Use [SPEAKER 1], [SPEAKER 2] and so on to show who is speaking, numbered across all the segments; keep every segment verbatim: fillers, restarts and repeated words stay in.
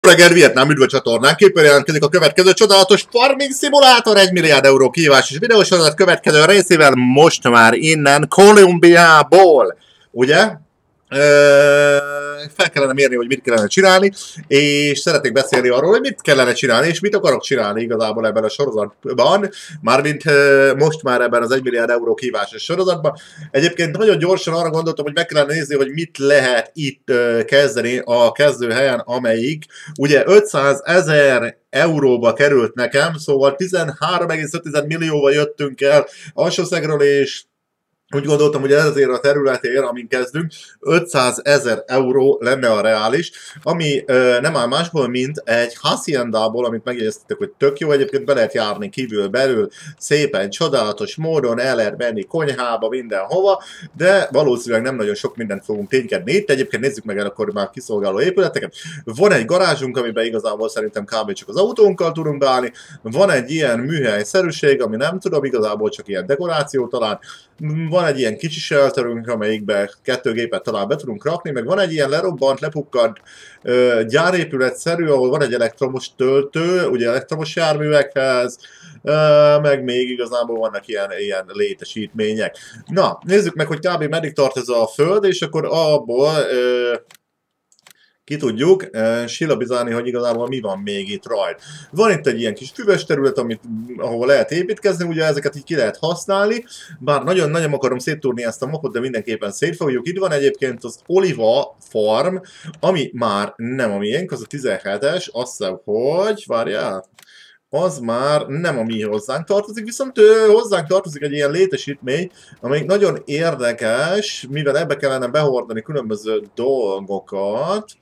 [SPEAKER 1] Reggel Vietnám üdv a csatornán, képen jelentkezik a következő csodálatos Farming Simulator egy milliárd euró kihívás és videósorozat következő részével most már innen Kolumbiából, ugye? Ö, fel kellene mérni, hogy mit kellene csinálni, és szeretnék beszélni arról, hogy mit kellene csinálni, és mit akarok csinálni igazából ebben a sorozatban, mármint most már ebben az egy milliárd euró kihívásos sorozatban. Egyébként nagyon gyorsan arra gondoltam, hogy meg kellene nézni, hogy mit lehet itt kezdeni a kezdőhelyen, amelyik ugye ötszázezer euróba került nekem, szóval tizenhárom egész öt millióval jöttünk el Alsószegről, és úgy gondoltam, hogy ezért a területért, amin kezdünk, ötszázezer euró lenne a reális, ami ö, nem áll másból, mint egy haciendából, amit megjegyeztetek, hogy tök jó, egyébként be lehet járni kívül-belül, szépen, csodálatos módon, el lehet menni konyhába, mindenhova, de valószínűleg nem nagyon sok mindent fogunk ténykedni itt. Egyébként nézzük meg el akkor már kiszolgáló épületeket. Van egy garázsunk, amiben igazából szerintem kb. Csak az autónkkal tudunk beállni, van egy ilyen műhelyszerűség, ami nem tudom, igazából csak ilyen dekoráció talán, van egy ilyen kicsi shelterünk, amelyikbe kettő gépet talán be tudunk rakni, meg van egy ilyen lerobbant, lepukkant ö, gyárépületszerű, ahol van egy elektromos töltő, ugye elektromos járművekhez, ö, meg még igazából vannak ilyen, ilyen létesítmények. Na, nézzük meg, hogy kb. Meddig tart ez a föld, és akkor abból ö, ki tudjuk uh, silabizálni, hogy igazából mi van még itt rajt. Van itt egy ilyen kis füves terület, amit, ahol lehet építkezni, ugye ezeket így ki lehet használni, bár nagyon-nagyon akarom széttúrni ezt a mapot, de mindenképpen szétfogjuk. Itt van egyébként az Oliva Farm, ami már nem a miénk, az a tizenhetes, azt hiszem, hogy, várjál, az már nem a mi hozzánk tartozik, viszont ő, hozzánk tartozik egy ilyen létesítmény, amelyik nagyon érdekes, mivel ebbe kellene behordani különböző dolgokat,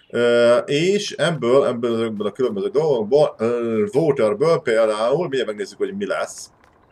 [SPEAKER 1] és ebből, ebből, ebből a különböző dolgokból, waterből például, mindjárt megnézzük, hogy mi lesz.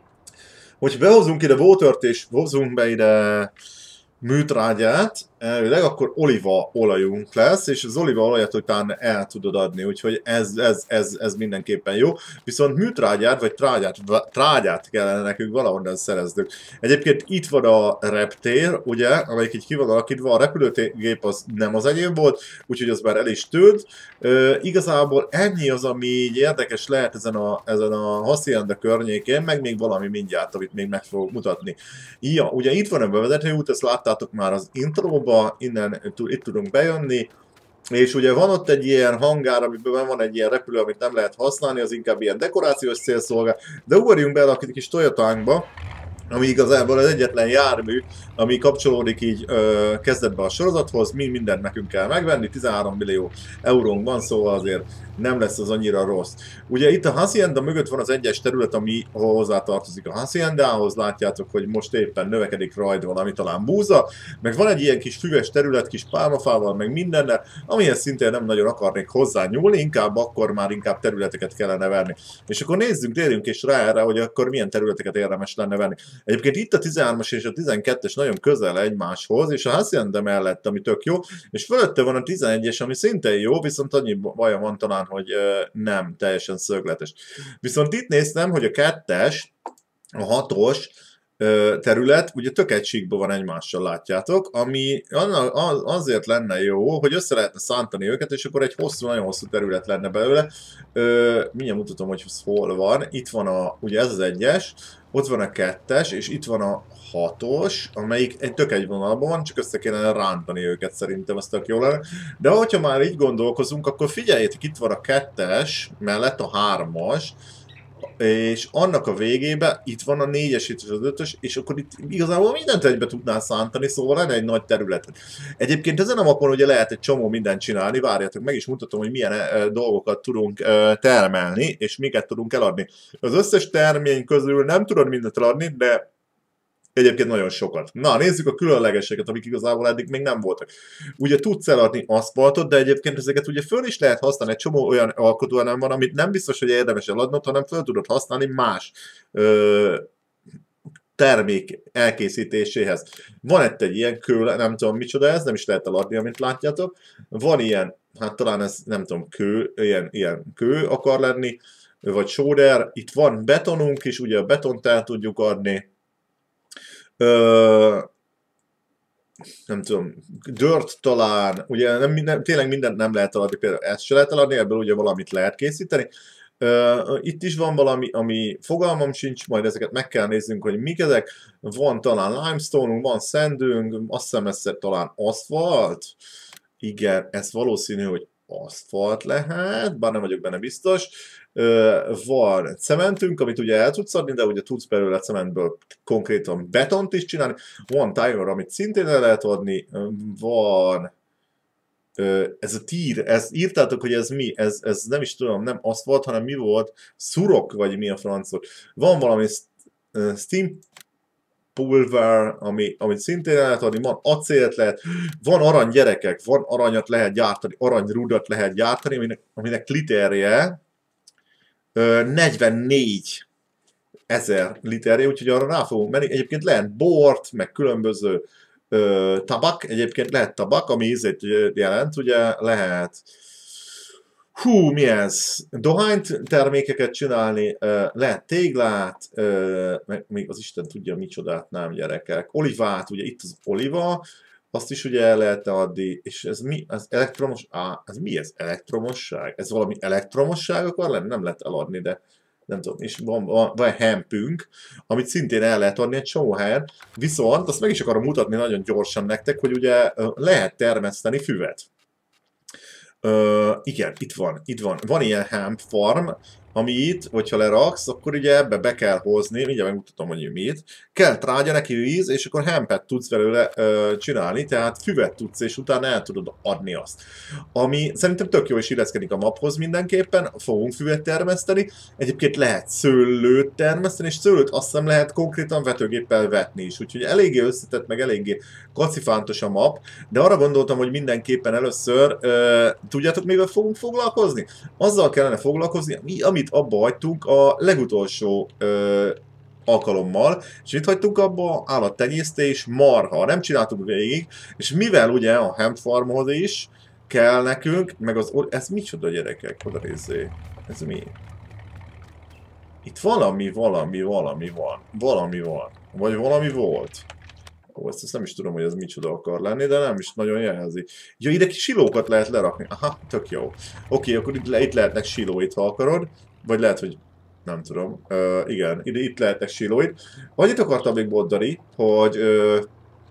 [SPEAKER 1] Hogyha behozunk ide watert és hozunk be ide műtrágyát, elvileg, akkor olívaolajunk lesz, és az olívaolajat után el tudod adni, úgyhogy ez, ez, ez, ez mindenképpen jó. Viszont műtrágyát, vagy trágyát, trágyát kellene nekünk valahonnan szereznünk. Egyébként itt van a reptér, ugye, amelyik így ki van alakítva, a repülőgép az nem az enyém volt, úgyhogy az már el is tűnt. E, igazából ennyi az, ami így érdekes lehet ezen a, ezen a hacienda környékén, meg még valami mindjárt, amit még meg fogok mutatni. Ja, ugye itt van a bevezetőút, ezt láttátok már az intróban, innen itt tudunk bejönni, és ugye van ott egy ilyen hangár, amiben van egy ilyen repülő, amit nem lehet használni, az inkább ilyen dekorációs célszolgál, de ugorjunk be a kis Toyotánkba, ami igazából az egyetlen jármű, ami kapcsolódik így ö, kezdetben a sorozathoz, mi mindent nekünk kell megvenni, tizenhárom millió eurónk van, szóval azért nem lesz az annyira rossz. Ugye itt a hacienda mögött van az egyes terület, ami hozzá tartozik a haciendához, látjátok, hogy most éppen növekedik rajta valami, talán búza, meg van egy ilyen kis füves terület, kis pálmafával, meg mindennel, amihez szintén nem nagyon akarnék hozzá nyúlni, inkább akkor már inkább területeket kellene venni. És akkor nézzünk, térjünk is rá erre, hogy akkor milyen területeket érdemes lenne venni. Egyébként itt a tizenhármas és a tizenkettes nagyon közel egymáshoz, és a hacienda mellett, ami tök jó, és fölötte van a tizenegyes, ami szintén jó, viszont annyi baja van talán, hogy ö, nem teljesen szögletes. Viszont itt néztem, hogy a kettes, a hatos ö, terület, ugye tök egy síkban van egymással, látjátok, ami az, azért lenne jó, hogy össze lehetne szántani őket, és akkor egy hosszú, nagyon hosszú terület lenne belőle. Ö, mindjárt mutatom, hogy hol van. Itt van a, ugye ez az egyes, ott van a kettes, és itt van a hatos, amelyik egy tök egy vonalban van, csak össze kellene rántani őket, szerintem ez tök jó lenne. De hogyha már így gondolkozunk, akkor figyeljétek, itt van a kettes, mellett a hármas, és annak a végében itt van a négyes, itt az ötös, és akkor itt igazából mindent egybe tudnál szántani, szóval lenne egy nagy terület. Egyébként ezen a mapon ugye lehet egy csomó mindent csinálni, várjátok, meg is mutatom, hogy milyen e, dolgokat tudunk e, termelni, és miket tudunk eladni. Az összes termény közül nem tudod mindent eladni, de egyébként nagyon sokat. Na, nézzük a különlegeseket, amik igazából eddig még nem voltak. Ugye tudsz eladni aszfaltot, de egyébként ezeket ugye föl is lehet használni, egy csomó olyan alkotóelem van, amit nem biztos, hogy érdemes eladnod, hanem föl tudod használni más ö, termék elkészítéséhez. Van itt egy ilyen kő, nem tudom micsoda ez, nem is lehet eladni, amit látjátok. Van ilyen, hát talán ez nem tudom, kő, ilyen, ilyen kő akar lenni, vagy sóder. Itt van betonunk is, ugye a betont el tudjuk adni. Ö, nem tudom, dört talán, ugye nem minden, tényleg mindent nem lehet eladni, például ezt se lehet eladni, ebből ugye valamit lehet készíteni. Uh, itt is van valami, ami fogalmam sincs, majd ezeket meg kell néznünk, hogy mik ezek. Van talán limestone, van szendünk, azt hiszem ez talán aszfalt. Igen, ez valószínű, hogy aszfalt lehet, bár nem vagyok benne biztos. Uh, van cementünk, amit ugye el tudsz adni, de ugye tudsz belőle cementből konkrétan betont is csinálni. Van timer, amit szintén el lehet adni. Van uh, ez a tír, ezt írtátok, hogy ez mi? Ez, ez nem is tudom, nem aszfalt, hanem mi volt? Szurok, vagy mi a francot. Van valami uh, steam pulver, ami, amit szintén el lehet adni, van acélt lehet, van arany gyerekek, van aranyat lehet gyártani, aranyrudat lehet gyártani, aminek, aminek literje negyvennégy ezer literje, úgyhogy arra rá fogunk menni. Egyébként lehet bort, meg különböző ö, tabak, egyébként lehet tabak, ami ízét jelent, ugye lehet hú, mi ez? Dohányt termékeket csinálni, lehet téglát, meg még az Isten tudja micsodát, nem gyerekek. Olivát, ugye itt az oliva, azt is ugye el lehet adni, és ez mi? Ez elektromos, á, ez mi ez? Elektromosság? Ez valami elektromosság akar lenni? Nem lehet eladni, de nem tudom, és van, van, van hempünk, amit szintén el lehet adni egy csomó helyen, viszont azt meg is akarom mutatni nagyon gyorsan nektek, hogy ugye lehet termeszteni füvet. Uh, igen, itt van, itt van. Van ilyen hemp farm, ami itt, hogyha leraksz, akkor ugye ebbe be kell hozni, mindjárt megmutatom, hogy mit. Kell trágya neki víz, és akkor hempet tudsz belőle uh, csinálni, tehát füvet tudsz, és utána el tudod adni azt. Ami szerintem tök jó és illeszkedik a maphoz mindenképpen, fogunk füvet termeszteni. Egyébként lehet szőlőt termeszteni, és szőlőt azt hiszem lehet konkrétan vetőgéppel vetni is, úgyhogy eléggé összetett, meg eléggé kacifántos a map, de arra gondoltam, hogy mindenképpen először, uh, tudjátok, mivel fogunk foglalkozni? Azzal kellene foglalkozni, amit abba hagytunk a legutolsó uh, alkalommal, és mit hagytunk abba? Állattenyésztés, marha, nem csináltuk végig, és mivel ugye a hemp farmhoz is kell nekünk, meg az, ez micsoda gyerekek, oda nézzé, ez mi? Itt valami, valami, valami van, valami van, vagy valami volt. Ó, ezt, ezt nem is tudom, hogy ez micsoda akar lenni, de nem is nagyon jelzi. Ja, ide kis silókat lehet lerakni. Aha, tök jó. Oké, akkor itt, le, itt lehetnek silóit, ha akarod. Vagy lehet, hogy nem tudom. Uh, igen, ide, itt lehetnek silóit. Annyit akartam még mondani, hogy uh,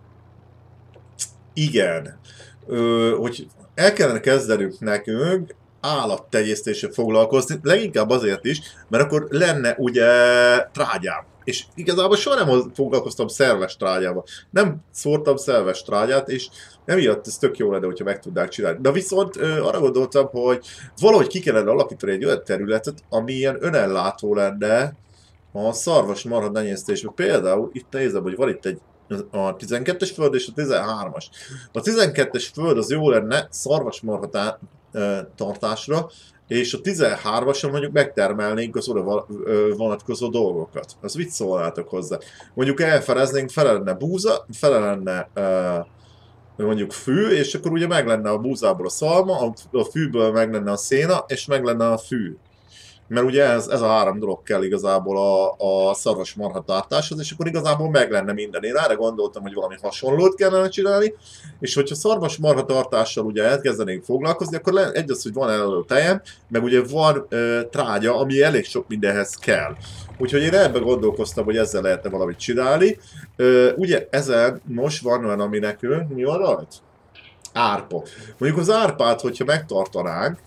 [SPEAKER 1] igen, uh, hogy el kellene kezdenünk nekünk állattenyésztéssel foglalkozni, leginkább azért is, mert akkor lenne ugye trágyám. És igazából soha nem foglalkoztam szerves trágyával. Nem szórtam szerves trágyát, és emiatt ez tök jó lenne, hogyha meg tudnák csinálni. De viszont ö, arra gondoltam, hogy valahogy ki kellene alakítani egy olyan területet, ami ilyen önellátó lenne a szarvasmarha tenyésztésben. Például itt nézem, hogy van itt egy a tizenkettes föld és a tizenhármas. A tizenkettes föld az jó lenne szarvasmarha tartásra, és a tizenhármason mondjuk megtermelnénk az oda vonatkozó dolgokat. Az mit szólnátok hozzá? Mondjuk elfeleznénk, fele lenne búza, fele lenne mondjuk fű, és akkor ugye meg lenne a búzából a szalma, a fűből meg lenne a széna, és meg lenne a fű. Mert ugye ez, ez a három dolog kell igazából a, a szarvasmarha tartáshoz, és akkor igazából meg lenne minden. Én erre gondoltam, hogy valami hasonlót kellene csinálni, és hogyha szarvasmarha tartással ugye elkezdenénk foglalkozni, akkor le, egy az, hogy van elő tejem, meg ugye van ö, trágya, ami elég sok mindenhez kell. Úgyhogy én ebben gondolkoztam, hogy ezzel lehetne valamit csinálni. Ö, ugye ezen most van olyan, ami nekünk, mi van rajt? Árpa. Mondjuk az árpát, hogyha megtartanánk,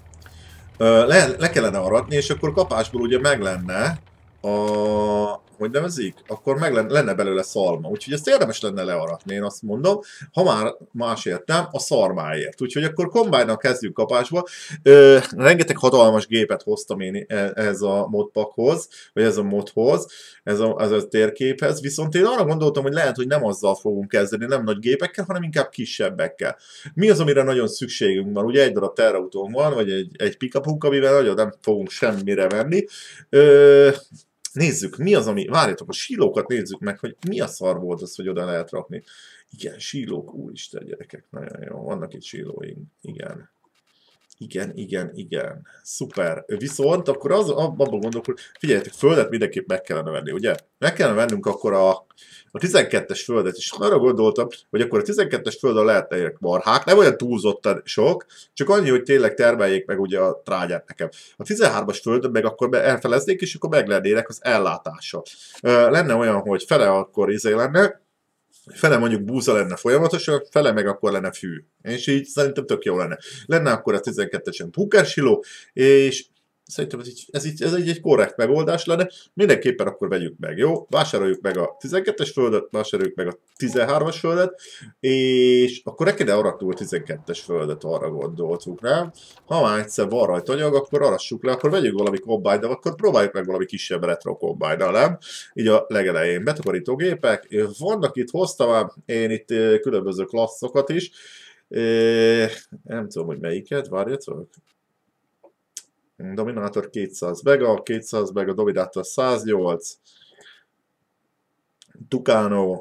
[SPEAKER 1] Le, le kellene aratni, és akkor kapásból ugye meg lenne a... hogy nevezik? Akkor meg lenne, lenne belőle szalma. Úgyhogy ezt érdemes lenne learatni, én azt mondom. Ha már másért nem, a szarmáért. Úgyhogy akkor kombájnal kezdjük kapásba. Ö, rengeteg hatalmas gépet hoztam én ehhez a modpackhoz, vagy ez a modhoz, ez a, ez a térképhez. Viszont én arra gondoltam, hogy lehet, hogy nem azzal fogunk kezdeni, nem nagy gépekkel, hanem inkább kisebbekkel. Mi az, amire nagyon szükségünk van? Ugye egy darab terrautón van, vagy egy, egy pick-upunk, amivel nagyon nem fogunk semmire venni. Ö, Nézzük, mi az, ami... Várjatok, a sílókat nézzük meg, hogy mi a szar volt az, hogy oda lehet rakni. Igen, sílók, úristen gyerekek, nagyon jó, vannak itt sílóink, igen. Igen, igen, igen. Szuper. Viszont akkor az, abban gondolok, hogy figyeljetek, földet mindenképp meg kellene venni, ugye? Meg kellene vennünk akkor a, a tizenkettes földet is. Arra gondoltam, hogy akkor a tizenkettes földön lehetnek marhák, nem olyan túlzottan sok, csak annyi, hogy tényleg termeljék meg ugye a trágyát nekem. A tizenhármas földön meg akkor elfeleznék, és akkor meg lennének az ellátása. Lenne olyan, hogy fele akkor izé lenne, fele mondjuk búza lenne folyamatosan, fele meg akkor lenne fű. És így szerintem tök jó lenne. Lenne akkor a tizenkettesen bunkersiló, és szerintem ez így, ez, így, ez így egy korrekt megoldás lenne. Mindenképpen akkor vegyük meg, jó? Vásároljuk meg a tizenkettes földet, vásároljuk meg a tizenhármas földet, és akkor ne kéne aratni a tizenkettes földet, arra gondoltuk, nem? Ha már egyszer van rajta anyag, akkor arassuk le, akkor vegyünk valami kombájnnal, akkor próbáljuk meg valami kisebb retro kombájnnal, nem? Így a legelején betakarítógépek, vannak itt, hoztam én itt különböző klasszokat is, nem tudom, hogy melyiket, várjatok. Dominátor kétszáz mega, kétszáz mega, Dominátor száznyolc, Tucano.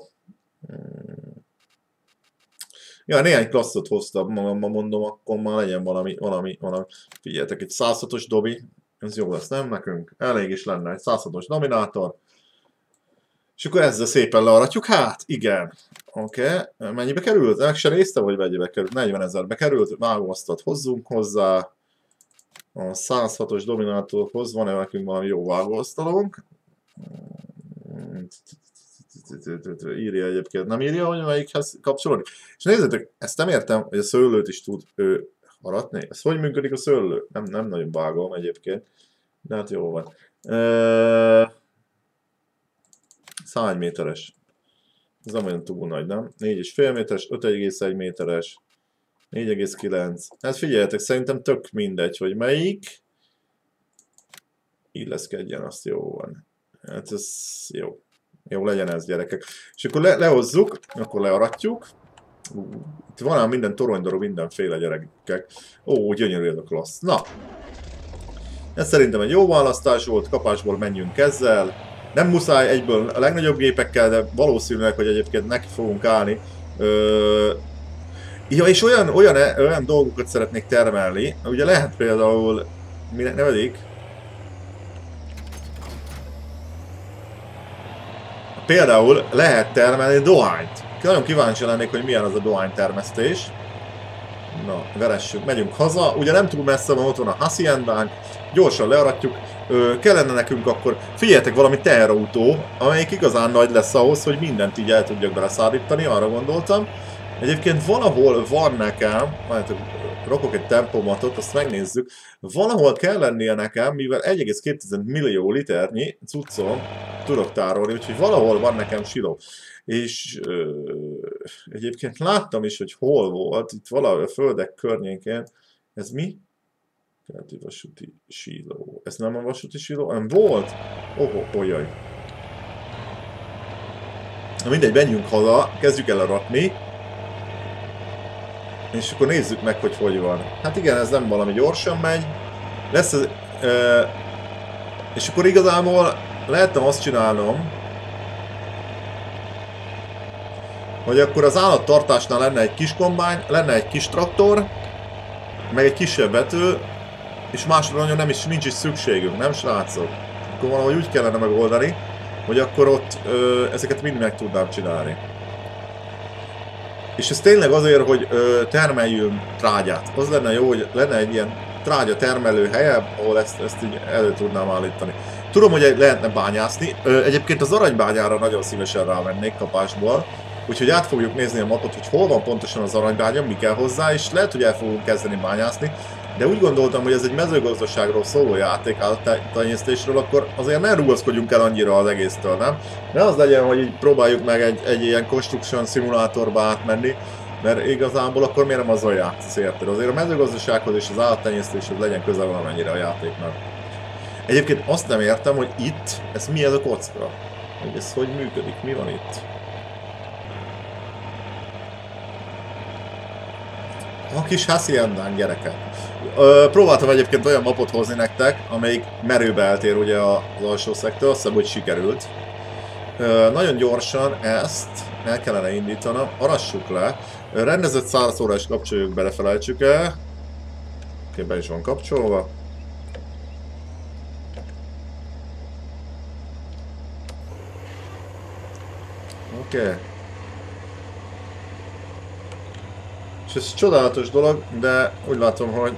[SPEAKER 1] Ja, néhány klasszot hoztam, ma, ma mondom, akkor már legyen valami, valami, valami. Figyeljetek, egy száz hatos dobi, ez jó lesz, nem nekünk? Elég is lenne egy száz hatos Dominátor. És akkor ezzel szépen learatjuk, hát igen. Oké, okay. Mennyibe került? Meg se néztem, hogy mennyibe került, negyven ezerbe került, vágóasztalt hozzunk hozzá. A száz hatos Dominátorhoz van-e nekünk valami jó vágóasztalunk? Írja egyébként, nem írja, hogy melyikhez kapcsolódik. És nézzétek, ezt nem értem, hogy a szőlőt is tud ő aratni. Ez hogy működik a szőlő? Nem, nem nagyon vágom egyébként, de hát jó van. E... Szány méteres. Ez nem olyan túl nagy, nem? négy egész öt méteres, öt egész egy méteres. négy egész kilenc. Hát figyeljetek, szerintem tök mindegy, hogy melyik. Illeszkedjen, azt jó van. Hát ez jó. Jó legyen ez, gyerekek. És akkor le, lehozzuk, akkor learatjuk. Itt van ám minden toronydarú, mindenféle, gyerekek. Ó, gyönyörű ez a klassz. Na! Ez szerintem egy jó választás volt, kapásból menjünk ezzel. Nem muszáj egyből a legnagyobb gépekkel, de valószínűleg, hogy egyébként neki fogunk állni. Ö Ja, és olyan, olyan, olyan dolgokat szeretnék termelni, ugye lehet például, minek nevedik? Például lehet termelni dohányt. Nagyon kíváncsi lennék, hogy milyen az a dohánytermesztés. Na, veressünk, megyünk haza. Ugye nem túl messze van, ott van a haciendánk, gyorsan learatjuk. Ö, kellene nekünk akkor, figyeljetek, valami teherautó, amelyik igazán nagy lesz ahhoz, hogy mindent így el tudjak beleszállítani, arra gondoltam. Egyébként valahol van nekem, majd rakok egy tempomatot, azt megnézzük, valahol kell lennie nekem, mivel egy egész két millió liternyi cuccom tudok tárolni, úgyhogy valahol van nekem siló. És ö, egyébként láttam is, hogy hol volt, itt valahol a földek környékén. Ez mi? Keleti vasúti síló. Ez nem a vasúti síló, hanem volt? Oh, olyaj. Na mindegy, menjünk haza, kezdjük el aratni. És akkor nézzük meg, hogy hogy van. Hát igen, ez nem valami gyorsan megy. Lesz ez... Ö, és akkor igazából lehetne azt csinálnom, hogy akkor az állattartásnál lenne egy kis kombány, lenne egy kis traktor, meg egy kisebb vető, és másra nagyon nem is, nincs is szükségünk, nem srácok? Akkor valahogy úgy kellene megoldani, hogy akkor ott ö, ezeket mind meg tudnám csinálni. És ez tényleg azért, hogy ö, termeljünk trágyát. Az lenne jó, hogy lenne egy ilyen trágya termelő helyem, ahol ezt, ezt így elő tudnám állítani. Tudom, hogy lehetne bányászni. Ö, egyébként az aranybányára nagyon szívesen rávennék kapásból. Úgyhogy át fogjuk nézni a mapot, hogy hol van pontosan az aranybánya, mi kell hozzá, és lehet, hogy el fogunk kezdeni bányászni. De úgy gondoltam, hogy ez egy mezőgazdaságról szóló játék, állattenyésztésről, akkor azért ne rugaszkodjunk el annyira az egésztől, nem? Ne az legyen, hogy így próbáljuk meg egy, egy ilyen construction szimulátorba átmenni, mert igazából akkor miért nem azzal játsz, érted? Azért a mezőgazdasághoz és az állattenyésztéshez legyen közel valamennyire a játéknak. Egyébként azt nem értem, hogy itt, ez mi ez a kocka? Hogy ez hogy működik, mi van itt? A kis haciendánk, gyerekek. Ö, próbáltam egyébként olyan mapot hozni nektek, amelyik merőbe eltér ugye az alsó szektől, azt hiszem, hogy sikerült. Ö, nagyon gyorsan ezt el kellene indítanom, arassuk le. Ö, rendezett százszóra is kapcsoljuk bele, felejtsük el. Oké, be is van kapcsolva. Oké. Okay. És ez csodálatos dolog, de úgy látom, hogy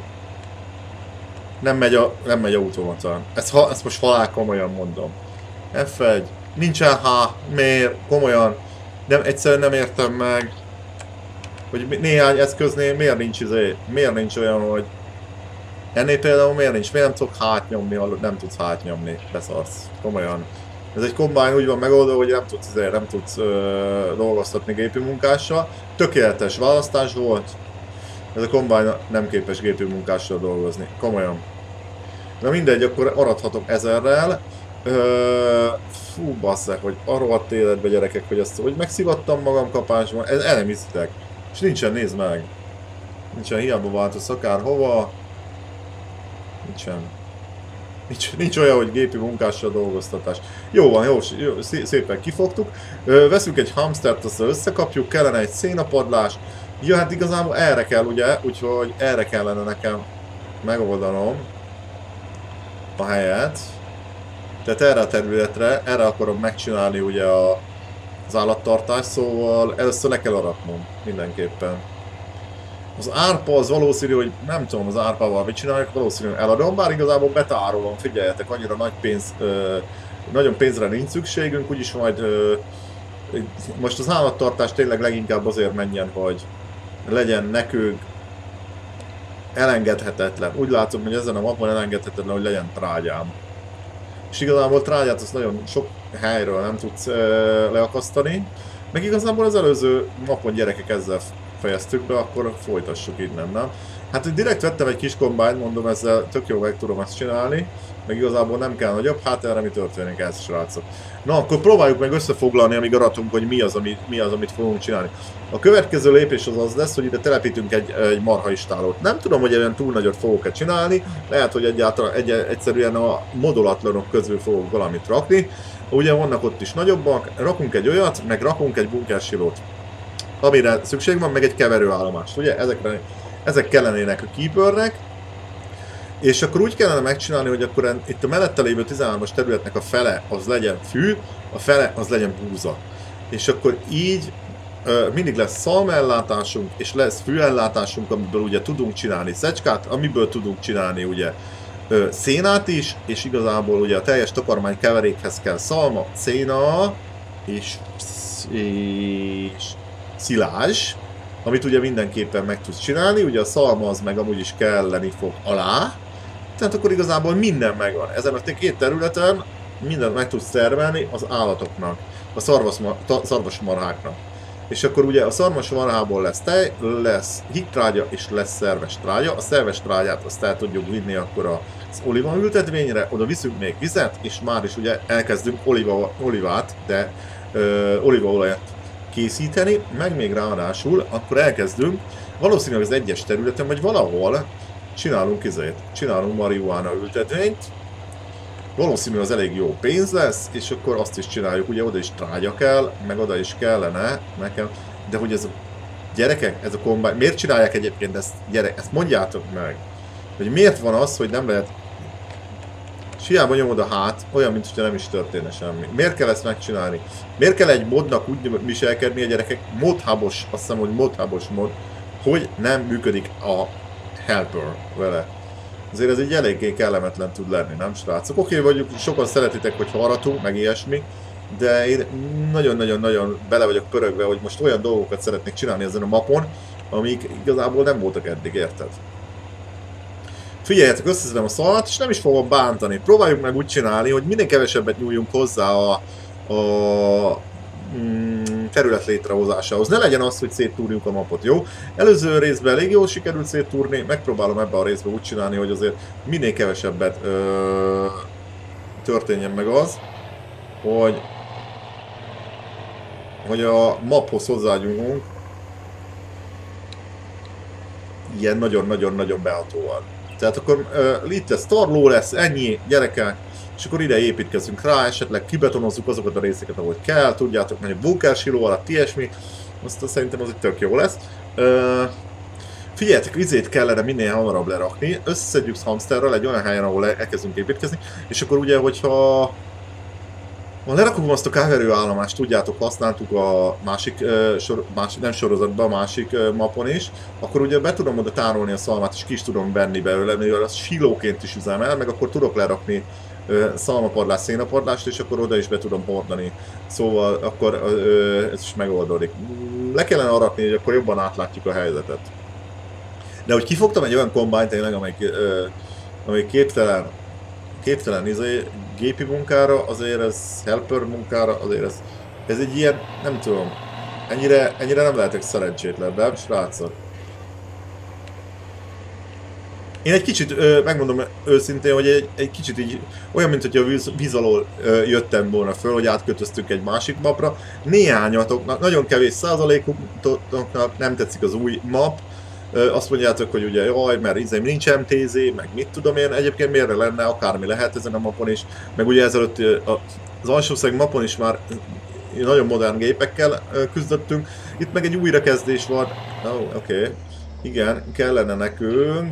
[SPEAKER 1] nem megy a, nem megy automatán. Ezt, ha, ezt most halál komolyan mondom. ef egy. Nincsen H. Miért? Komolyan. Nem, egyszerűen nem értem meg, hogy néhány eszköznél miért nincs izé, miért nincs olyan, hogy ennél például miért nincs, miért nem tudok hát nyomni, nem tudsz hát nyomni, beszarsz. Komolyan. Ez egy kombány úgy van megoldva, hogy nem tudsz, izé, nem tudsz ö, dolgoztatni gépi munkással. Tökéletes választás volt. Ez a kombány nem képes gépi munkással dolgozni. Komolyan. Na mindegy, akkor aradhatok ezerrel. Ö, fú, basszak, hogy a rohadt életbe gyerekek, hogy ezt, hogy megszivattam magam kapásban, ez el nem hiszitek. És nincsen, nézd meg. Nincsen, hiába változ akárhova. Nincsen. Nincs, nincs olyan, hogy gépi munkással dolgoztatás. Jó van, jó, jó szépen kifogtuk. Ö, veszünk egy hamstert, azt összekapjuk, kellene egy szénapadlás. Ja, hát igazából erre kell, ugye, úgyhogy erre kellene nekem megoldanom a helyet. Tehát erre a területre, erre akarom megcsinálni ugye a, az állattartást, szóval először le kell aratnom mindenképpen. Az árpa az valószínű, hogy nem tudom az árpával mit csináljuk, valószínűleg eladom, bár igazából betárolom, figyeljetek, annyira nagy pénz, ö, nagyon pénzre nincs szükségünk, úgyis majd ö, most az állattartás tényleg leginkább azért menjen, hogy legyen nekünk elengedhetetlen. Úgy látom, hogy ezen a mapon elengedhetetlen, hogy legyen trágyám. És igazából trágyát azt nagyon sok helyről nem tudsz ö, leakasztani. Meg igazából az előző mapon gyerekek ezzel fejeztük be, akkor folytassuk innen, nem? Hát direkt vettem egy kis kombányt, mondom, ezzel tök jó meg tudom ezt csinálni. Meg igazából nem kell nagyobb, hát erre mi történik, ez srácok. Na, akkor próbáljuk meg összefoglalni, amíg aratunk, hogy mi az, ami, mi az, amit fogunk csinálni. A következő lépés az az lesz, hogy ide telepítünk egy, egy marhaistálót. Nem tudom, hogy olyan túl nagyot fogok-e csinálni, lehet, hogy egyáltalán egy, egyszerűen a modulatlanok közül fogok valamit rakni. Ugye vannak ott is nagyobbak, rakunk egy olyat, meg rakunk egy bunkersilót, amire szükség van, meg egy keverőállomást, ugye? Ezekre, ezek kellenének a keepernek. És akkor úgy kellene megcsinálni, hogy akkor itt a mellette lévő tizenhármas területnek a fele az legyen fű, a fele az legyen búza. És akkor így ö, mindig lesz szalmaellátásunk, és lesz fűellátásunk, amiből ugye tudunk csinálni szecskát, amiből tudunk csinálni ugye ö, szénát is, és igazából ugye a teljes takarmány keverékhez kell szalma, széna és, és szilázs, amit ugye mindenképpen meg tudsz csinálni, ugye a szalma az meg amúgy is kelleni fog alá, tehát akkor igazából minden megvan. Ezen a két területen mindent meg tudsz termelni az állatoknak, a szarvasmarháknak. És akkor ugye a szarvasmarhából lesz tej, lesz hittrágya és lesz szerves trágya. A szerves trágyát azt el tudjuk vinni akkor az olívaültetvényre, oda viszünk még vizet, és már is ugye elkezdünk oliva, olivát, de ö, olívaolajat készíteni, meg még ráadásul akkor elkezdünk, valószínűleg az egyes területen, vagy valahol csinálunk izét, csinálunk marihuána ültetvényt, valószínűleg az elég jó pénz lesz, és akkor azt is csináljuk, ugye oda is trágya kell, meg oda is kellene nekem, de hogy ez a gyerekek, ez a kombány, miért csinálják egyébként ezt, gyerek, ezt mondjátok meg, hogy miért van az, hogy nem lehet, és hiába nyomod a hát, olyan, mint hogyha nem is történne semmi. Miért kell ezt megcsinálni? Miért kell egy modnak úgy viselkedni a gyerekek, modhábos, azt hiszem, hogy modhábos mod, hogy nem működik a helper vele. Azért ez egy eléggé kellemetlen tud lenni, nem srácok? Oké, okay, vagyok, sokan szeretitek, hogy haratunk, meg ilyesmi, de én nagyon-nagyon-nagyon bele vagyok pörögve, hogy most olyan dolgokat szeretnék csinálni ezen a mapon, amik igazából nem voltak eddig, érted? Figyeljetek, összeszedem a szalat, és nem is fogom bántani. Próbáljuk meg úgy csinálni, hogy minél kevesebbet nyúljunk hozzá a, a mm, terület létrehozásához. Ne legyen az, hogy széttúrjuk a mapot, jó? Előző részben elég jól sikerült széttúrni, megpróbálom ebbe a részbe úgy csinálni, hogy azért minél kevesebbet ö, történjen meg az, hogy, hogy a maphoz hozzágyújunk ilyen nagyon-nagyon-nagyon behatóan. Tehát akkor uh, itt lesz tarló lesz, ennyi, gyerekek, és akkor ide építkezünk rá, esetleg kibetonozzuk azokat a részeket, ahogy kell, tudjátok, hogy bunkersiló alatt ilyesmi, azt szerintem az itt tök jó lesz. Uh, Figyeljetek, vizét kellene minél hamarabb lerakni, összeszedjük hamsterrel egy olyan helyen, ahol elkezdünk építkezni, és akkor ugye, hogyha ha lerakom azt a káverőállomást, tudjátok, használtuk a másik, uh, sor, másik nem sorozatban, a másik uh, mapon is, akkor ugye be tudom oda tárolni a szalmát, és ki is tudom venni belőle, mivel az silóként is üzemel, meg akkor tudok lerakni uh, szalmapadlás, szénapadlást, és akkor oda is be tudom hordani. Szóval akkor uh, ez is megoldódik. Le kellene aratni, hogy akkor jobban átlátjuk a helyzetet. De hogy kifogtam egy olyan kombányt tényleg, amelyik, uh, amelyik képtelen, képtelen izé, gépi munkára, azért ez helper munkára, azért ez, ez egy ilyen, nem tudom, ennyire, ennyire nem lehetek szerencsétlen, de srácok. Én egy kicsit, ö, megmondom őszintén, hogy egy, egy kicsit így, olyan, mint hogy a víz, víz alól ö, jöttem volna föl, hogy átkötöztünk egy másik mapra. Néhányatoknak, nagyon kevés százalékoknak nem tetszik az új map. Ö, azt mondjátok, hogy ugye jaj, mert izém nincs em té zé, meg mit tudom én, egyébként miért lenne, akármi lehet ezen a mapon is. Meg ugye ezelőtt az alsószeg mapon is már nagyon modern gépekkel küzdöttünk. Itt meg egy újrakezdés van. Oh, oké. Okay. Igen, kellene nekünk.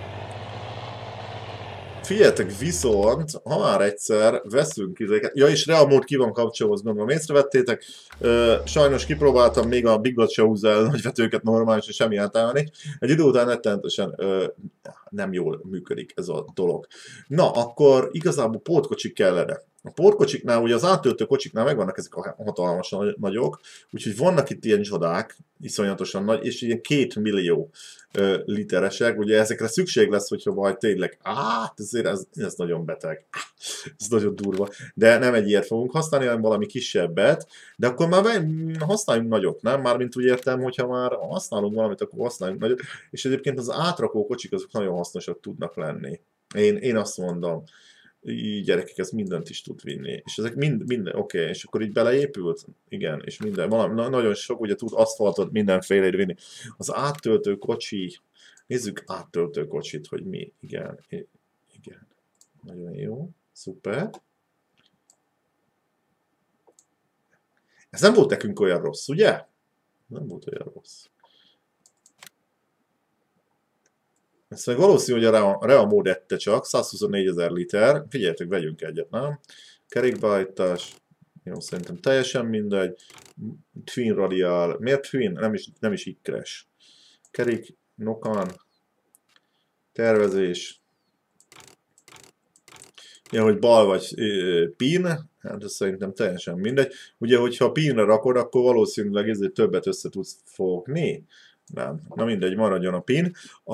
[SPEAKER 1] Figyeljetek, viszont, ha már egyszer veszünk izéket, ja és Real Mode ki van kapcsolva, azt gondolom észrevettétek, uh, sajnos kipróbáltam még a Big Dot se húzza el nagyvetőket normálisan, semmi általán. Egy idő után rettenetesen uh, nem jól működik ez a dolog. Na, akkor igazából pótkocsik kellene. A pótkocsiknál, ugye az áttöltő kocsiknál megvannak ezek a hatalmasan nagyok, úgyhogy vannak itt ilyen csodák, iszonyatosan nagy, és ilyen két millió uh, literesek, ugye ezekre szükség lesz, hogyha majd tényleg, hát ezért ez, ez nagyon beteg, ez nagyon durva, de nem egy ilyet fogunk használni, hanem valami kisebbet, de akkor már használjunk nagyot, nem? Mármint úgy értem, hogyha már használunk valamit, akkor használjunk nagyot, és egyébként az átrakó kocsik azok nagyon hasznosak tudnak lenni. Én, én azt mondom. Így gyerekek, ez mindent is tud vinni. És ezek mind, minden, oké, okay. És akkor így beleépült? Igen, és minden, valami, na, nagyon sok, ugye tud aszfaltot mindenfélét vinni. Az áttöltő kocsi, nézzük áttöltő kocsit, hogy mi, igen, igen, nagyon jó, szuper. Ez nem volt nekünk olyan rossz, ugye? Nem volt olyan rossz. Ez meg valószínű, hogy a Real Mode ette csak, százhuszonnégyezer liter. Figyeljetek, vegyünk egyet, nem? Kerékbeállítás. Jó, szerintem teljesen mindegy. Twin radial. Miért Twin? Nem is, nem is ikres. Kerék, nokan. Tervezés. Ja, hogy bal vagy pin. Hát ez szerintem teljesen mindegy. Ugye, hogyha pinre rakod, akkor valószínűleg ezért többet össze tudsz fogni. Nem. Na mindegy, maradjon a pin. A...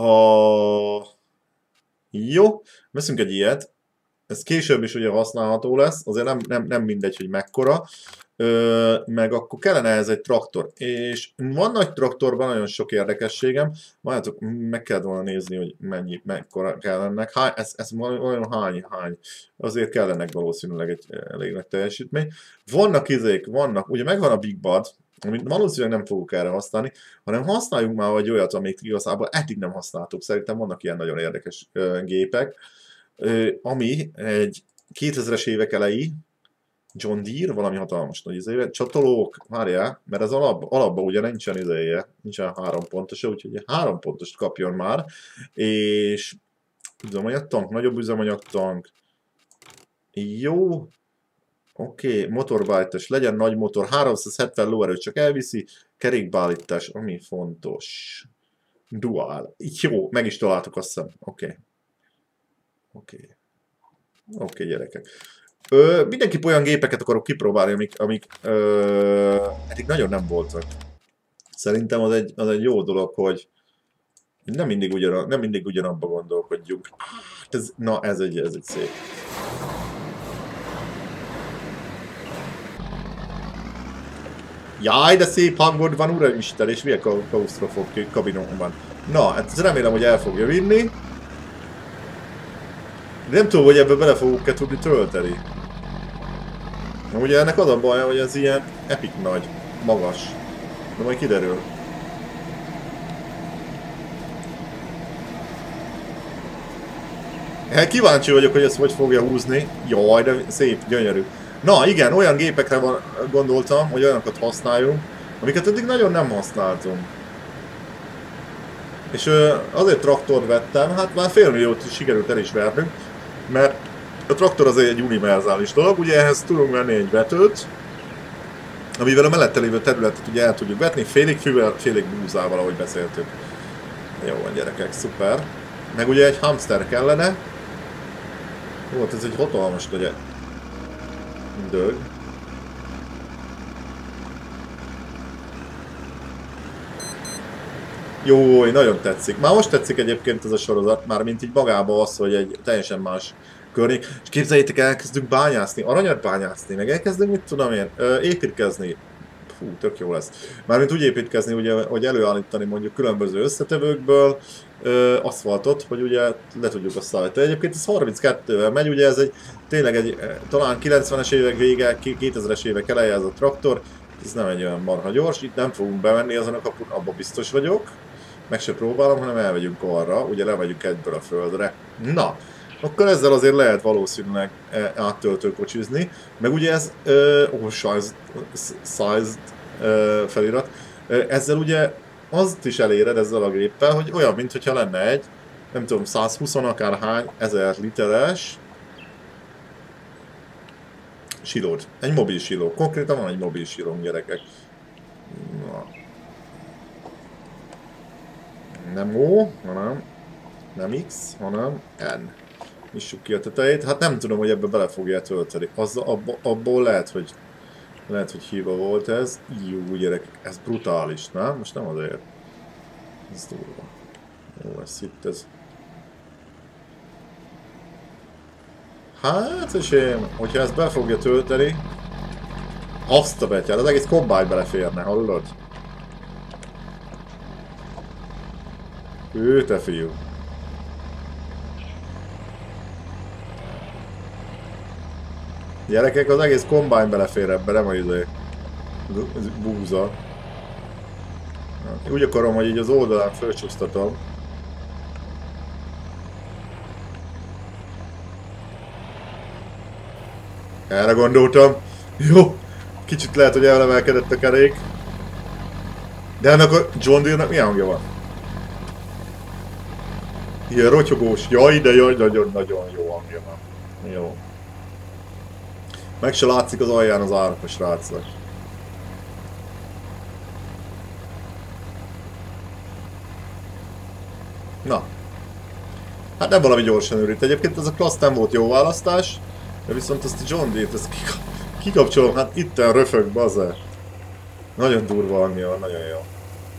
[SPEAKER 1] Jó, veszünk egy ilyet. Ez később is ugye használható lesz, azért nem, nem, nem mindegy, hogy mekkora. Ö, meg akkor kellene ez egy traktor. És van nagy traktorban nagyon sok érdekességem. Várjátok, meg kell volna nézni, hogy mennyi, mekkora kellenek. Hány, ez, ez olyan hány, hány. Azért kellenek valószínűleg egy elég nagy teljesítmény. Vannak izék, vannak, ugye megvan a Big Bad, amit valószínűleg nem fogok erre használni, hanem használjunk már egy olyat, amit igazából eddig nem használtuk. Szerintem vannak ilyen nagyon érdekes ö, gépek, ö, ami egy kétezres évek elejé John Deere, valami hatalmas nagy izével, csatolók, várjál, mert ez alap, alapban ugye nincsen izéje, nincsen három pontos, úgyhogy három pontost kapjon már, és üzemanyagtank, nagyobb üzemanyagtank, jó. Oké, okay, motorbállítás, legyen nagy motor, háromszázhetven lóerőt csak elviszi, kerékbeállítás, ami fontos. Dual. Jó, meg is találtuk, azt hiszem. Oké. Okay. Oké. Okay. Oké, okay, gyerekek. Ö, mindenképp olyan gépeket akarok kipróbálni, amik, amik ö, eddig nagyon nem voltak. Szerintem az egy, az egy jó dolog, hogy nem mindig, ugyan, nem mindig ugyanabba gondolkodjunk. Ez, na, ez egy, ez egy szép. Jaj, de szép hangod van, uramisten, és milyen klausztrofób kabinon van. Na, hát remélem, hogy el fogja vinni. De nem tudom, hogy ebből bele fogok-e tudni tölteni. Na, ugye ennek az a baj, hogy ez ilyen epic nagy, magas. De majd kiderül. Hát kíváncsi vagyok, hogy ezt hogy fogja húzni. Jaj, de szép, gyönyörű. Na igen, olyan gépekre van, gondoltam, hogy olyanokat használjunk, amiket eddig nagyon nem használtunk. És ö, azért traktort vettem, hát már félmilliót sikerült el is vernünk, mert a traktor az egy univerzális dolog, ugye ehhez tudunk venni egy vetőt, amivel a mellette lévő területet ugye el tudjuk vetni, félig fűvel, félig búzával, ahogy beszéltük. Jó van gyerekek, szuper. Meg ugye egy hamster kellene. Volt ez egy hatalmas ugye dög. Jó, nagyon tetszik. Már most tetszik egyébként ez a sorozat, már mint így magában az, hogy egy teljesen más környék. És képzeljétek, elkezdünk bányászni, aranyat bányászni, meg elkezdünk, mit tudom én, építkezni. Fú, tök jó lesz. Mármint úgy építkezni, ugye, hogy előállítani mondjuk különböző összetevőkből ö, aszfaltot, hogy ugye le tudjuk azt szállítani. Egyébként ez harminckettővel megy, ugye ez egy tényleg egy talán kilencvenes évek vége, kétezres évek eleje ez a traktor. Ez nem egy olyan marha gyors, itt nem fogunk bemenni azon a kapun, abban biztos vagyok. Meg se próbálom, hanem elmegyünk arra, ugye levegyünk egyből a földre. Na, akkor ezzel azért lehet valószínűleg áttöltőkocsizni. Meg ugye ez, ó, oh, size, size uh, felirat, uh, ezzel ugye azt is eléred ezzel a géppel, hogy olyan, mintha lenne egy, nem tudom, százhúsz akárhány ezer literes silód. Egy mobil siló. Konkrétan van egy mobil silóm, gyerekek. Na. Nem O, hanem nem X, hanem N. Nyissuk ki a tetejét. Hát nem tudom, hogy ebbe bele fogja tölteni. Az, abba, abból lehet, hogy lehet, hogy hiba volt ez. Jó, gyerekek, ez brutális, nem? Most nem azért. Ez durva. Jó, ez itt ez. Hát, és én, hogyha ezt be fogja tölteni, azt a betyár, az egész kombány beleférne, hallod? Ő, te fiú. Gyerekek, az egész kombány belefér ebbe, nem a izé búza. Úgy akarom, hogy így az oldalán fölcsúsztatom. Erre gondoltam. Jó. Kicsit lehet, hogy elemelkedett a kerék. De ennek a John Deere-nek milyen hangja van? Ilyen rotyogós. Jaj, de jaj, nagyon-nagyon jó hangja van. Jó. Meg se látszik az alján az árok a srácnak. Na. Hát nem valami gyorsan őrít. Egyébként ez a klassz nem volt jó választás. De viszont azt a John Deere-t, ezt kikapcsolom, hát itten röfög, bazze. Nagyon durva hangja van, nagyon jó.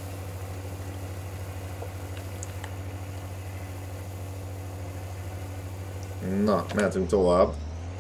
[SPEAKER 1] Na, mehetünk tovább.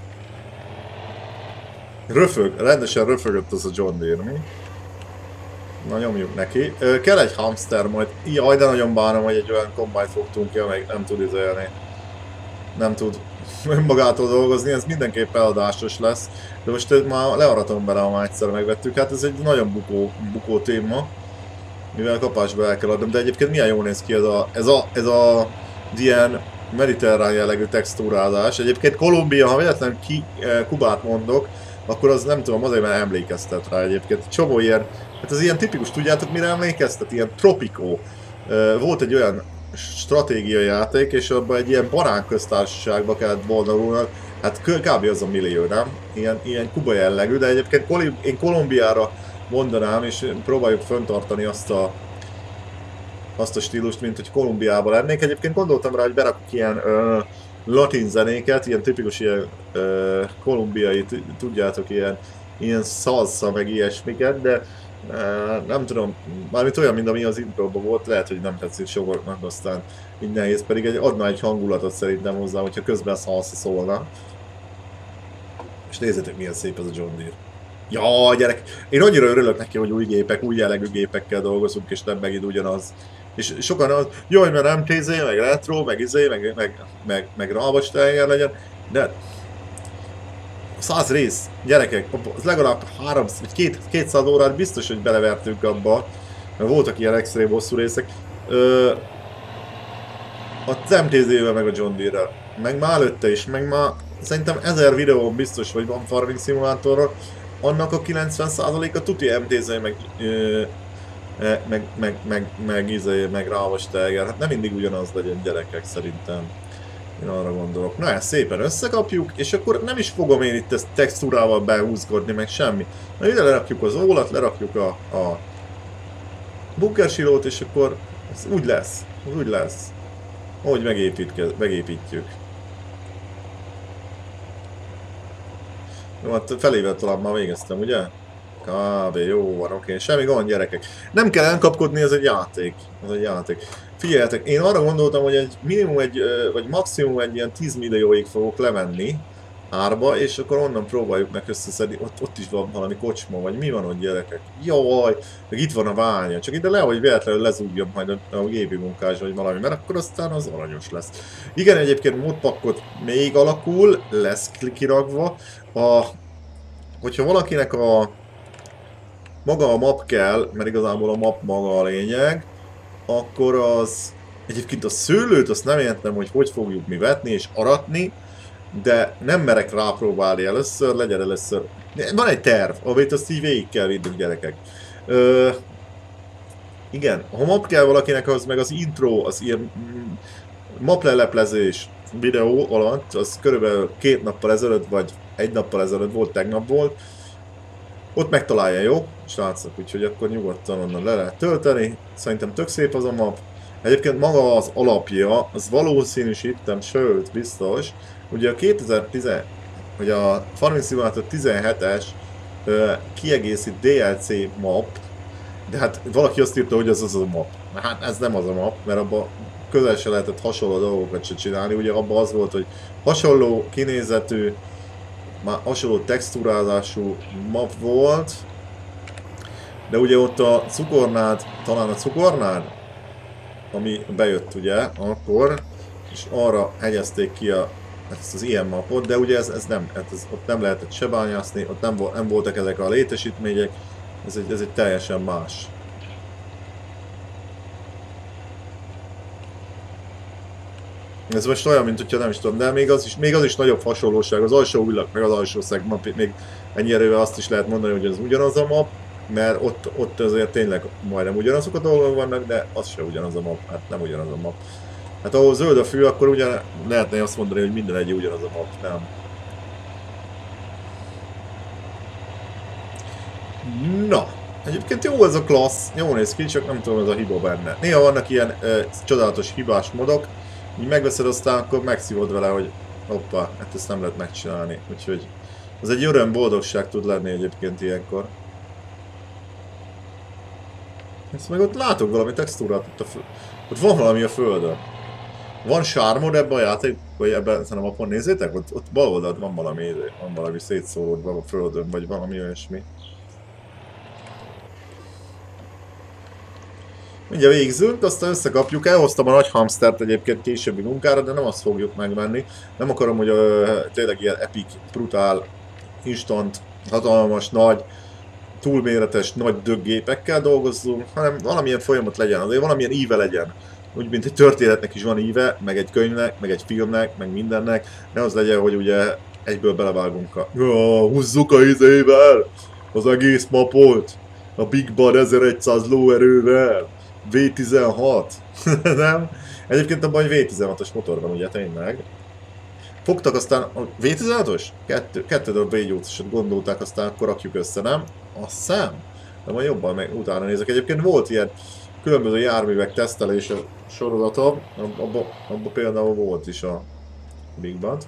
[SPEAKER 1] Röfög, rendesen röfögött az a John Deere, mi? Na, nyomjuk neki. Ö, kell egy hamster majd. Jaj, de nagyon bánom, hogy egy olyan kombányt fogtunk ki, amelyik nem tud izélni. Nem tud önmagától dolgozni, ez mindenképp eladásos lesz. De most már learatom bele, ha már egyszer megvettük. Hát ez egy nagyon bukó, bukó téma. Mivel kapásba el kell adnom, de egyébként milyen jól néz ki ez a, ez a, ez a ilyen mediterrán jellegű textúrázás. Egyébként Kolumbia, ha véletlenül ki, eh, Kubát mondok, akkor az nem tudom, azért mert emlékeztet rá egyébként. Csomó ilyen, hát ez ilyen tipikus, tudjátok mire emlékeztet? Ilyen Tropico. Eh, volt egy olyan stratégiai játék, és abban egy ilyen banánköztársaságba kellett boldogulnak, hát kb. Az a millió, nem? Ilyen, ilyen Kuba jellegű, de egyébként Kol én Kolumbiára mondanám, és próbáljuk fenntartani azt a azt a stílust, mint hogy Kolumbiában lennék. Egyébként gondoltam rá, hogy berakok ilyen ö, latin zenéket, ilyen tipikus ilyen ö, kolumbiai, tudjátok, ilyen, ilyen salsa meg ilyesmiket, de ö, nem tudom, mármint olyan, mint ami az intróban volt, lehet, hogy nem tetszik sokaknak, aztán így nehéz, pedig egy, adna egy hangulatot szerintem hozzá, hogyha közben salsa szólna. És nézzétek, milyen szép ez a John Deere. Ja, gyerek! Én annyira örülök neki, hogy új gépek, új jellegű gépekkel dolgozunk, és nem megint ugyanaz. És sokan az, jaj, mert em té zé, meg retro, meg izé, meg, meg, meg, meg Ralbach-Steiger legyen, de száz rész, gyerekek, az legalább háromszáz vagy kétszáz órát biztos, hogy belevertünk abba, mert voltak ilyen extrém hosszú részek. Ö, az em té zé-vel meg a John Deere-rel, meg már előtte is, meg már szerintem ezer videón biztos, hogy van Farming Simulatorra, annak a kilencven százaléka tuti em té zé meg, ö, meg, meg, meg, meg, izé, meg Rávas Tiger. Hát nem mindig ugyanaz legyen, gyerekek, szerintem. Én arra gondolok. Na, ezt szépen összekapjuk, és akkor nem is fogom én itt ezt textúrával behúzgodni, meg semmi. Na, ide lerakjuk az ólat, lerakjuk a, a bunkersilót, és akkor ez úgy lesz. Ez úgy lesz. Ahogy megépítjük. Jó, hát felével talán már végeztem, ugye? Kb. Jó van, oké. Semmi gond, gyerekek. Nem kell elkapkodni, ez egy játék. Ez egy játék. Figyeljetek, én arra gondoltam, hogy egy minimum egy, vagy maximum egy ilyen tíz millióig fogok levenni árba, és akkor onnan próbáljuk meg összeszedni. Ott, ott is van valami kocsma, vagy mi van ott, gyerekek? Jaj, meg itt van a bánya. Csak ide le, hogy véletlenül lezúgjam majd a, a gépi munkás, vagy valami, mert akkor aztán az aranyos lesz. Igen, egyébként modpakkot még alakul, lesz kirakva. A, hogyha valakinek a maga a map kell, mert igazából a map maga a lényeg, akkor az... Egyébként a szőlőt azt nem értem, hogy hogy fogjuk mi vetni és aratni, de nem merek rápróbálni először, legyen először... Van egy terv, amit azt így végig kell vinnünk, gyerekek. Ö... Igen, ha map kell valakinek, az meg az intro, az ilyen mapleleplezés videó alatt, az körülbelül két nappal ezelőtt, vagy egy nappal ezelőtt volt, tegnap volt. Ott megtalálja, jó? Srácok, úgyhogy akkor nyugodtan onnan le lehet tölteni. Szerintem tök szép az a map. Egyébként maga az alapja, az valószínűsítem, sőt, biztos. Ugye a kétezer-tíz, hogy a Farming Simulator tizenhetes uh, kiegészít dé el cé map, de hát valaki azt írta, hogy az az a map. Hát ez nem az a map, mert abban közel se lehetett hasonló dolgokat se csinálni. Ugye abban az volt, hogy hasonló kinézetű, már hasonló textúrázású map volt, de ugye ott a cukornád, talán a cukornád, ami bejött ugye, akkor, és arra hegyezték ki a, ezt az ilyen mapot, de ugye ez, ez nem, ez, ott nem lehetett se bányászni, ott nem, nem voltak ezek a létesítmények, ez egy, ez egy teljesen más. Ez most olyan, mint hogyha nem is tudom, de még az is, még az is nagyobb hasonlóság, az alsó ujlak meg az alsó szeg map, még ennyi erővel azt is lehet mondani, hogy ez ugyanaz a map, mert ott, ott azért tényleg majdnem ugyanazok a dolgok vannak, de az se ugyanaz a map, hát nem ugyanaz a map. Hát ahol zöld a fű, akkor ugyan lehetne azt mondani, hogy minden egy ugyanaz a map, nem. Na, egyébként jó ez a klassz, jó néz ki, csak nem tudom, ez a hiba benne. Néha vannak ilyen e, csodálatos hibás modok, így megveszed, aztán akkor megszívod vele, hogy hoppá, hát ezt nem lehet megcsinálni, úgyhogy ez egy öröm, boldogság tud lenni egyébként ilyenkor. Ezt meg ott látok valami textúrát, ott, a föl... ott van valami a földön. Van sármod ebben a játék, vagy ebben a mapon, nézzétek, ott, ott bal oldalt van valami, van valami szétszóródva a földön, vagy valami olyasmi. Mindjárt végzünk, aztán összekapjuk, elhoztam a nagy hamstert egyébként későbbi munkára, de nem azt fogjuk megvenni. Nem akarom, hogy uh, tényleg ilyen epic, brutál, instant, hatalmas, nagy, túlméretes, nagy döggépekkel dolgozzunk, hanem valamilyen folyamat legyen, azért valamilyen íve legyen. Úgy, mint egy történetnek is van íve, meg egy könyvnek, meg egy filmnek, meg mindennek. Ne az legyen, hogy ugye egyből belevágunk a... Ja, húzzuk a izével! Az egész mapot! A Big Bad ezeregyszáz lóerővel! vé tizenhat! Nem? Egyébként abban egy vé tizenhatos motor van, ugye tényleg. Fogtak aztán a vé tizenhatos? Kettő, kettő darab vé nyolcasat gondolták, aztán akkor rakjuk össze, nem? Azt hiszem. De majd jobban meg utána nézek. Egyébként volt ilyen különböző járművek tesztelése sorozata, abban abba például volt is a Big Bad.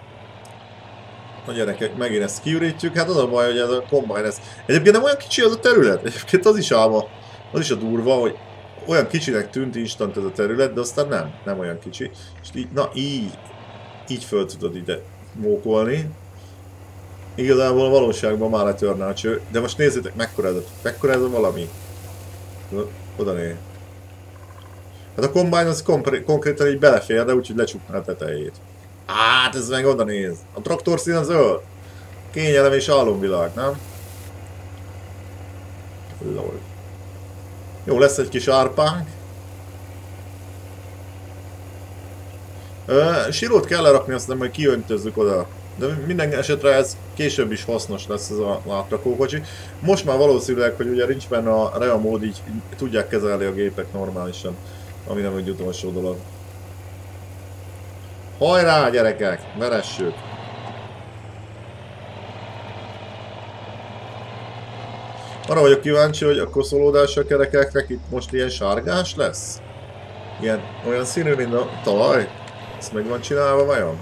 [SPEAKER 1] A gyerekek, megint ezt kiürítjük, hát az a baj, hogy ez a Combine ez... Egyébként nem olyan kicsi az a terület, egyébként az is álma, az is a durva, hogy olyan kicsinek tűnt instant ez a terület, de aztán nem, nem olyan kicsi. És így, na így, így föl tudod ide mókolni. Igazából a valóságban már letörne a cső, de most nézzétek, mekkora ez a, mekkora ez a valami. Oda né. Hát a Combine az konkrétan így belefér, de úgyhogy lecsukná a tetejét. Hát ez meg oda néz. A traktor szín az zöld. Kényelem és álomvilág, nem? Lol. Jó, lesz egy kis árpánk. Silót kell lerakni, aztán majd kiöntözzük oda De minden esetre ez később is hasznos lesz ez a átrakókocsi. Most már valószínűleg, hogy ugye nincs benne a Rea mód, így tudják kezelni a gépek normálisan, ami nem egy utolsó dolog. Hajrá gyerekek, veressük! Arra vagyok kíváncsi, hogy a koszolódás a kerekeknek itt most ilyen sárgás lesz? Ilyen, olyan színű, mint a talaj? Ezt meg van csinálva vajon?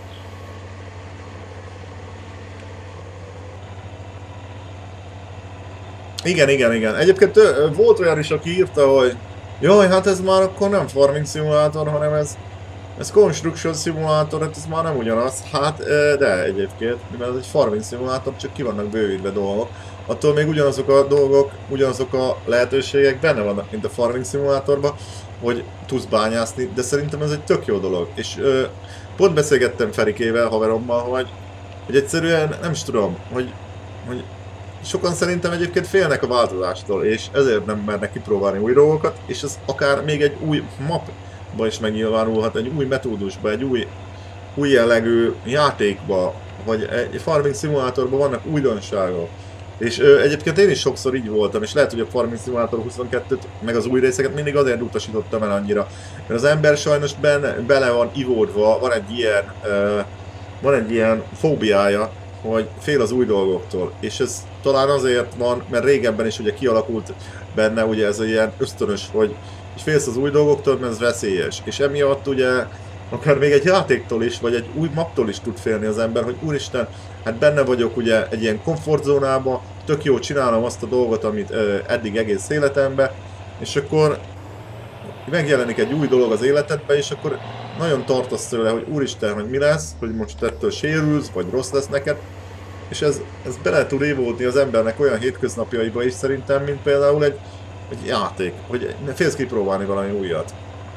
[SPEAKER 1] Igen, igen, igen. Egyébként volt olyan is, aki írta, hogy jaj, hát ez már akkor nem farming szimulátor, hanem ez, ez construction szimulátor, hát ez már nem ugyanaz. Hát, de egyébként, mivel ez egy farming szimulátor, csak ki vannak bővítve dolgok. Attól még ugyanazok a dolgok, ugyanazok a lehetőségek benne vannak, mint a farming szimulátorban, hogy tudsz bányászni, de szerintem ez egy tök jó dolog. És ö, pont beszélgettem Ferikével, haverommal, hogy, hogy egyszerűen nem is tudom, hogy, hogy sokan szerintem egyébként félnek a változástól, és ezért nem mernek kipróbálni új dolgokat, és ez akár még egy új mapba is megnyilvánulhat, egy új metódusba, egy új, új jellegű játékba, vagy egy farming szimulátorban vannak újdonságok. És ö, egyébként én is sokszor így voltam, és lehet, hogy a Farming Simulator huszonkettőt, meg az új részeket mindig azért utasítottam el annyira. Mert az ember sajnos benne, bele van ivódva, van egy ilyen, ö, van egy ilyen fóbiája, hogy fél az új dolgoktól. És ez talán azért van, mert régebben is ugye kialakult benne ugye ez a ilyen ösztönös, hogy és félsz az új dolgoktól, mert ez veszélyes. És emiatt ugye akár még egy játéktól is, vagy egy új maptól is tud félni az ember, hogy úristen, hát benne vagyok ugye egy ilyen komfortzónában, tök jó csinálom azt a dolgot, amit ö, eddig egész életemben, és akkor megjelenik egy új dolog az életedben, és akkor nagyon tartasz tőle, hogy úristen, hogy mi lesz, hogy most ettől sérülsz, vagy rossz lesz neked, és ez, ez bele tud évódni az embernek olyan hétköznapjaiba is szerintem, mint például egy, egy játék, hogy félsz kipróbálni valami újat.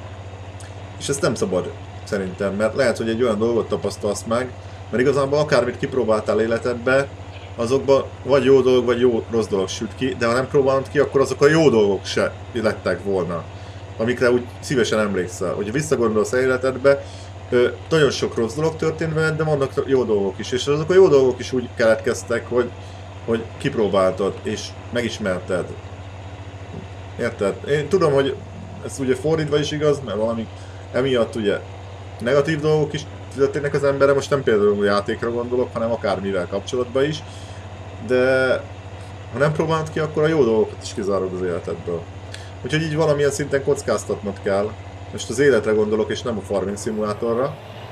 [SPEAKER 1] És ezt nem szabad szerintem, mert lehet, hogy egy olyan dolgot tapasztalsz meg, mert igazából akármit kipróbáltál életedbe, azokban vagy jó dolog, vagy jó rossz dolog süt ki, de ha nem próbálod ki, akkor azok a jó dolgok se lettek volna, amikre úgy szívesen emlékszel. Hogyha visszagondolsz életedbe, nagyon sok rossz dolog történt veled, de vannak jó dolgok is, és azok a jó dolgok is úgy keletkeztek, hogy, hogy kipróbáltad, és megismerted. Érted? Én tudom, hogy ez ugye fordítva is igaz, mert valami emiatt ugye negatív dolgok is történnek az emberre, most nem például a játékra gondolok, hanem akármivel kapcsolatban is, de ha nem próbálod ki, akkor a jó dolgokat is kizárod az életedből. Úgyhogy így valamilyen szinten kockáztatnod kell. Most az életre gondolok, és nem a farming szimulátorra.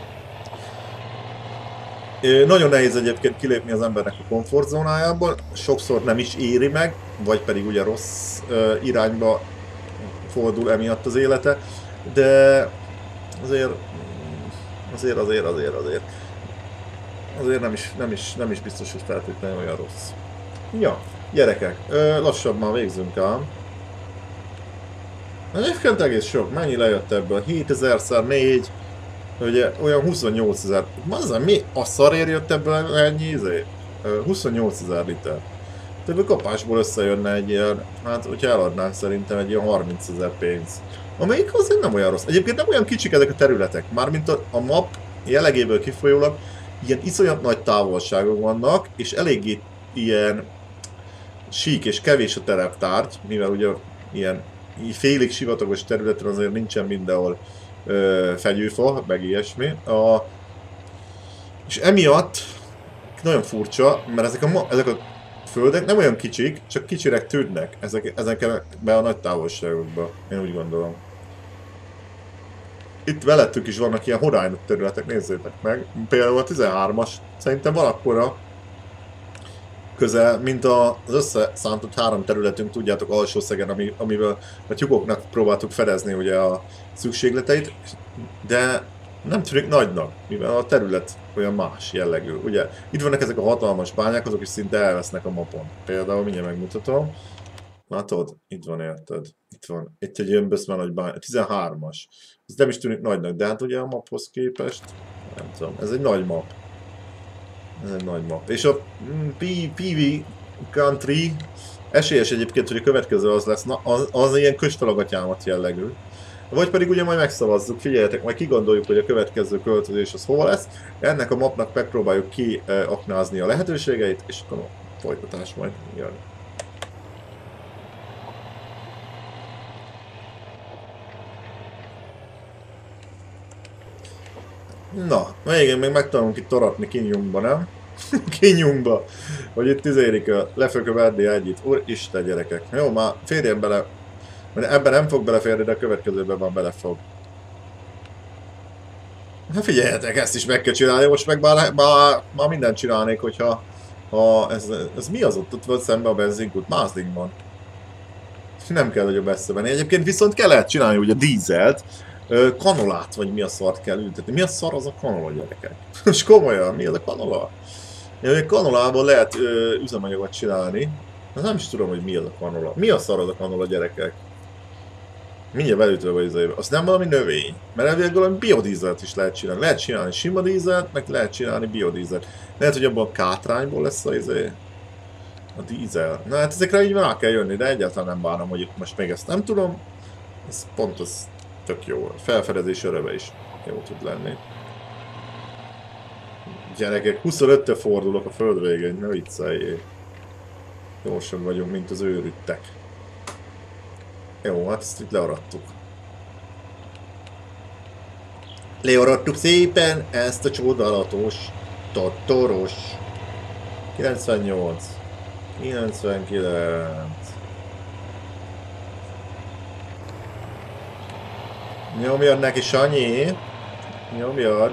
[SPEAKER 1] Nagyon nehéz egyébként kilépni az embernek a komfortzónájából, sokszor nem is éri meg, vagy pedig ugye rossz irányba fordul emiatt az élete, de azért azért, azért, azért, azért, azért nem is, nem is, nem is biztos, hogy feltétlenül olyan rossz. Ja, gyerekek, lassabb már végzünk ám. Egyébként egész sok, mennyi lejött ebből? hétezer-szer négy, ugye olyan huszonnyolcezer. Mazza, mi a szarért jött ebből ennyi izé? huszonnyolcezer liter. Tehát a kapásból összejönne egy ilyen, hát hogyha eladnánk szerintem egy ilyen harmincezer pénz. Amelyik azért nem olyan rossz. Egyébként nem olyan kicsik ezek a területek, mármint a, a map jellegéből kifolyólag ilyen iszonyat nagy távolságok vannak, és eléggé ilyen sík és kevés a tereptárgy, mivel ugye ilyen félig sivatagos területen azért nincsen mindenhol ö, fegyőfa, meg ilyesmi. A, és emiatt nagyon furcsa, mert ezek a, ezek a földek nem olyan kicsik, csak kicsirek tűnnek ezek, ezekbe a nagy távolságokba, én úgy gondolom. Itt velettük is vannak ilyen horány területek, nézzétek meg. Például a tizenhármas, szerintem valakkora közel, mint az összeszántott három területünk, tudjátok, Alsó-Szegen, ami, amivel a tyúkoknak próbáltuk fedezni ugye a szükségleteit, de nem tűnik nagynak, mivel a terület olyan más jellegű. Ugye itt vannak ezek a hatalmas bányák, azok is szinte elvesznek a mapon. Például mindjárt megmutatom. Látod? Itt van, érted? Itt van. Itt egy ilyen böszmen nagy bánya. tizenhármas. Ez nem is tűnik nagynak, de hát ugye a maphoz képest, nem tudom, ez egy nagy map. Ez egy nagy map. És a pé vé Country esélyes egyébként, hogy a következő az lesz, na az, az ilyen közfelagatyámat jellegű. Vagy pedig ugye majd megszavazzuk, figyeljetek, majd kigondoljuk, hogy a következő költözés az hol lesz. Ennek a mapnak megpróbáljuk kiaknázni a lehetőségeit, és akkor a folytatás majd jön. Na, végén még megtanulunk itt toratni Kinyunkba, nem? Kinyunkba! Hogy itt tizérik a lefökövedni együtt. Úristen gyerekek. Jó, már férjen bele. Ebben nem fog beleférni, de a következőben már bele fog. Hát figyeljetek, ezt is meg kell csinálni, most meg már, már, már mindent csinálnék, hogyha... Ha ez, ez mi az ott, ott van szemben a benzinkút? Mázdingban. Nem kell nagyobb messze menni. Egyébként viszont kell lehet csinálni ugye dízelt, kanolát, vagy mi a szart kell ültetni. Mi a szar az a kanola, gyerekek? És komolyan, mi az a kanola? Kanolából lehet ö, üzemanyagot csinálni. Nem is tudom, hogy mi az a kanola. Mi a szar az a kanola, gyerekek? Mindjárt belütve vagy az éve. Azt nem valami növény. Mert elvileg valami biodízelt is lehet csinálni. Lehet csinálni sima dízelt, meg lehet csinálni biodízelt. Lehet, hogy abban a kátrányból lesz a izé. A dízel. Na hát ezekre így rá kell jönni, de egyáltalán nem bánom, hogy most még ezt nem tudom. Ez pont az tök jó. Felfedezés öröme is jó tud lenni. Gyerekek, huszonöttől fordulok a föld végén, ne vicceljél. Gyorsan vagyunk, mint az őrültek. Jó, hát ezt itt learadtuk. Learadtuk szépen ezt a csodálatos, totoros. kilencvennyolc. kilencvenkilenc. Nyomjad neki, Sanyi. Nyomjad.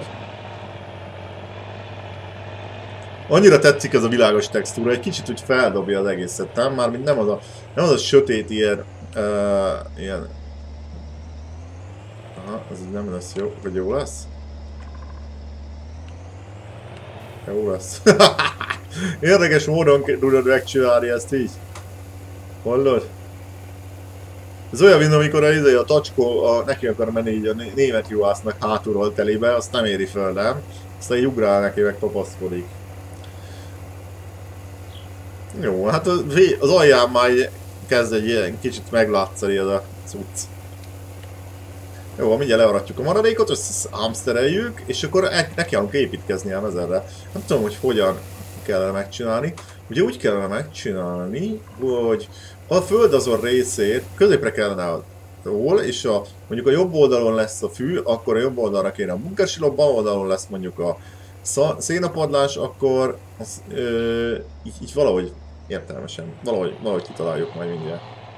[SPEAKER 1] Annyira tetszik ez a világos textúra, egy kicsit úgy feldobja az egészet, nem? Mármint nem az a, nem az a sötét ilyen... Uh, ilyen... Aha, ez nem lesz jó, vagy jó lesz? Jó lesz. Érdekes módon tudod megcsinálni ezt így. Hallod? Ez olyan, mint amikor a, a tacskó a, neki akar menni így a német juhásznak hátulról telébe, azt nem éri föl, nem? Aztán így ugrál neki, meg papaszkodik. Jó, hát az, az alján már kezd egy ilyen kicsit meglátszani ez a cucc. Jó, mindjárt learatjuk a maradékot, összehamsztereljük, és akkor neki kellünk építkezni ám ezerre. Nem tudom, hogy hogyan kellene megcsinálni. Ugye úgy kellene megcsinálni, hogy a föld azon részét középre kellene a ról, és a, mondjuk a jobb oldalon lesz a fű, akkor a jobb oldalra kéne a bunkersilop, bal oldalon lesz mondjuk a szénapadlás, akkor az, ö, így, így valahogy értelmesen, valahogy, valahogy kitaláljuk majd mindjárt.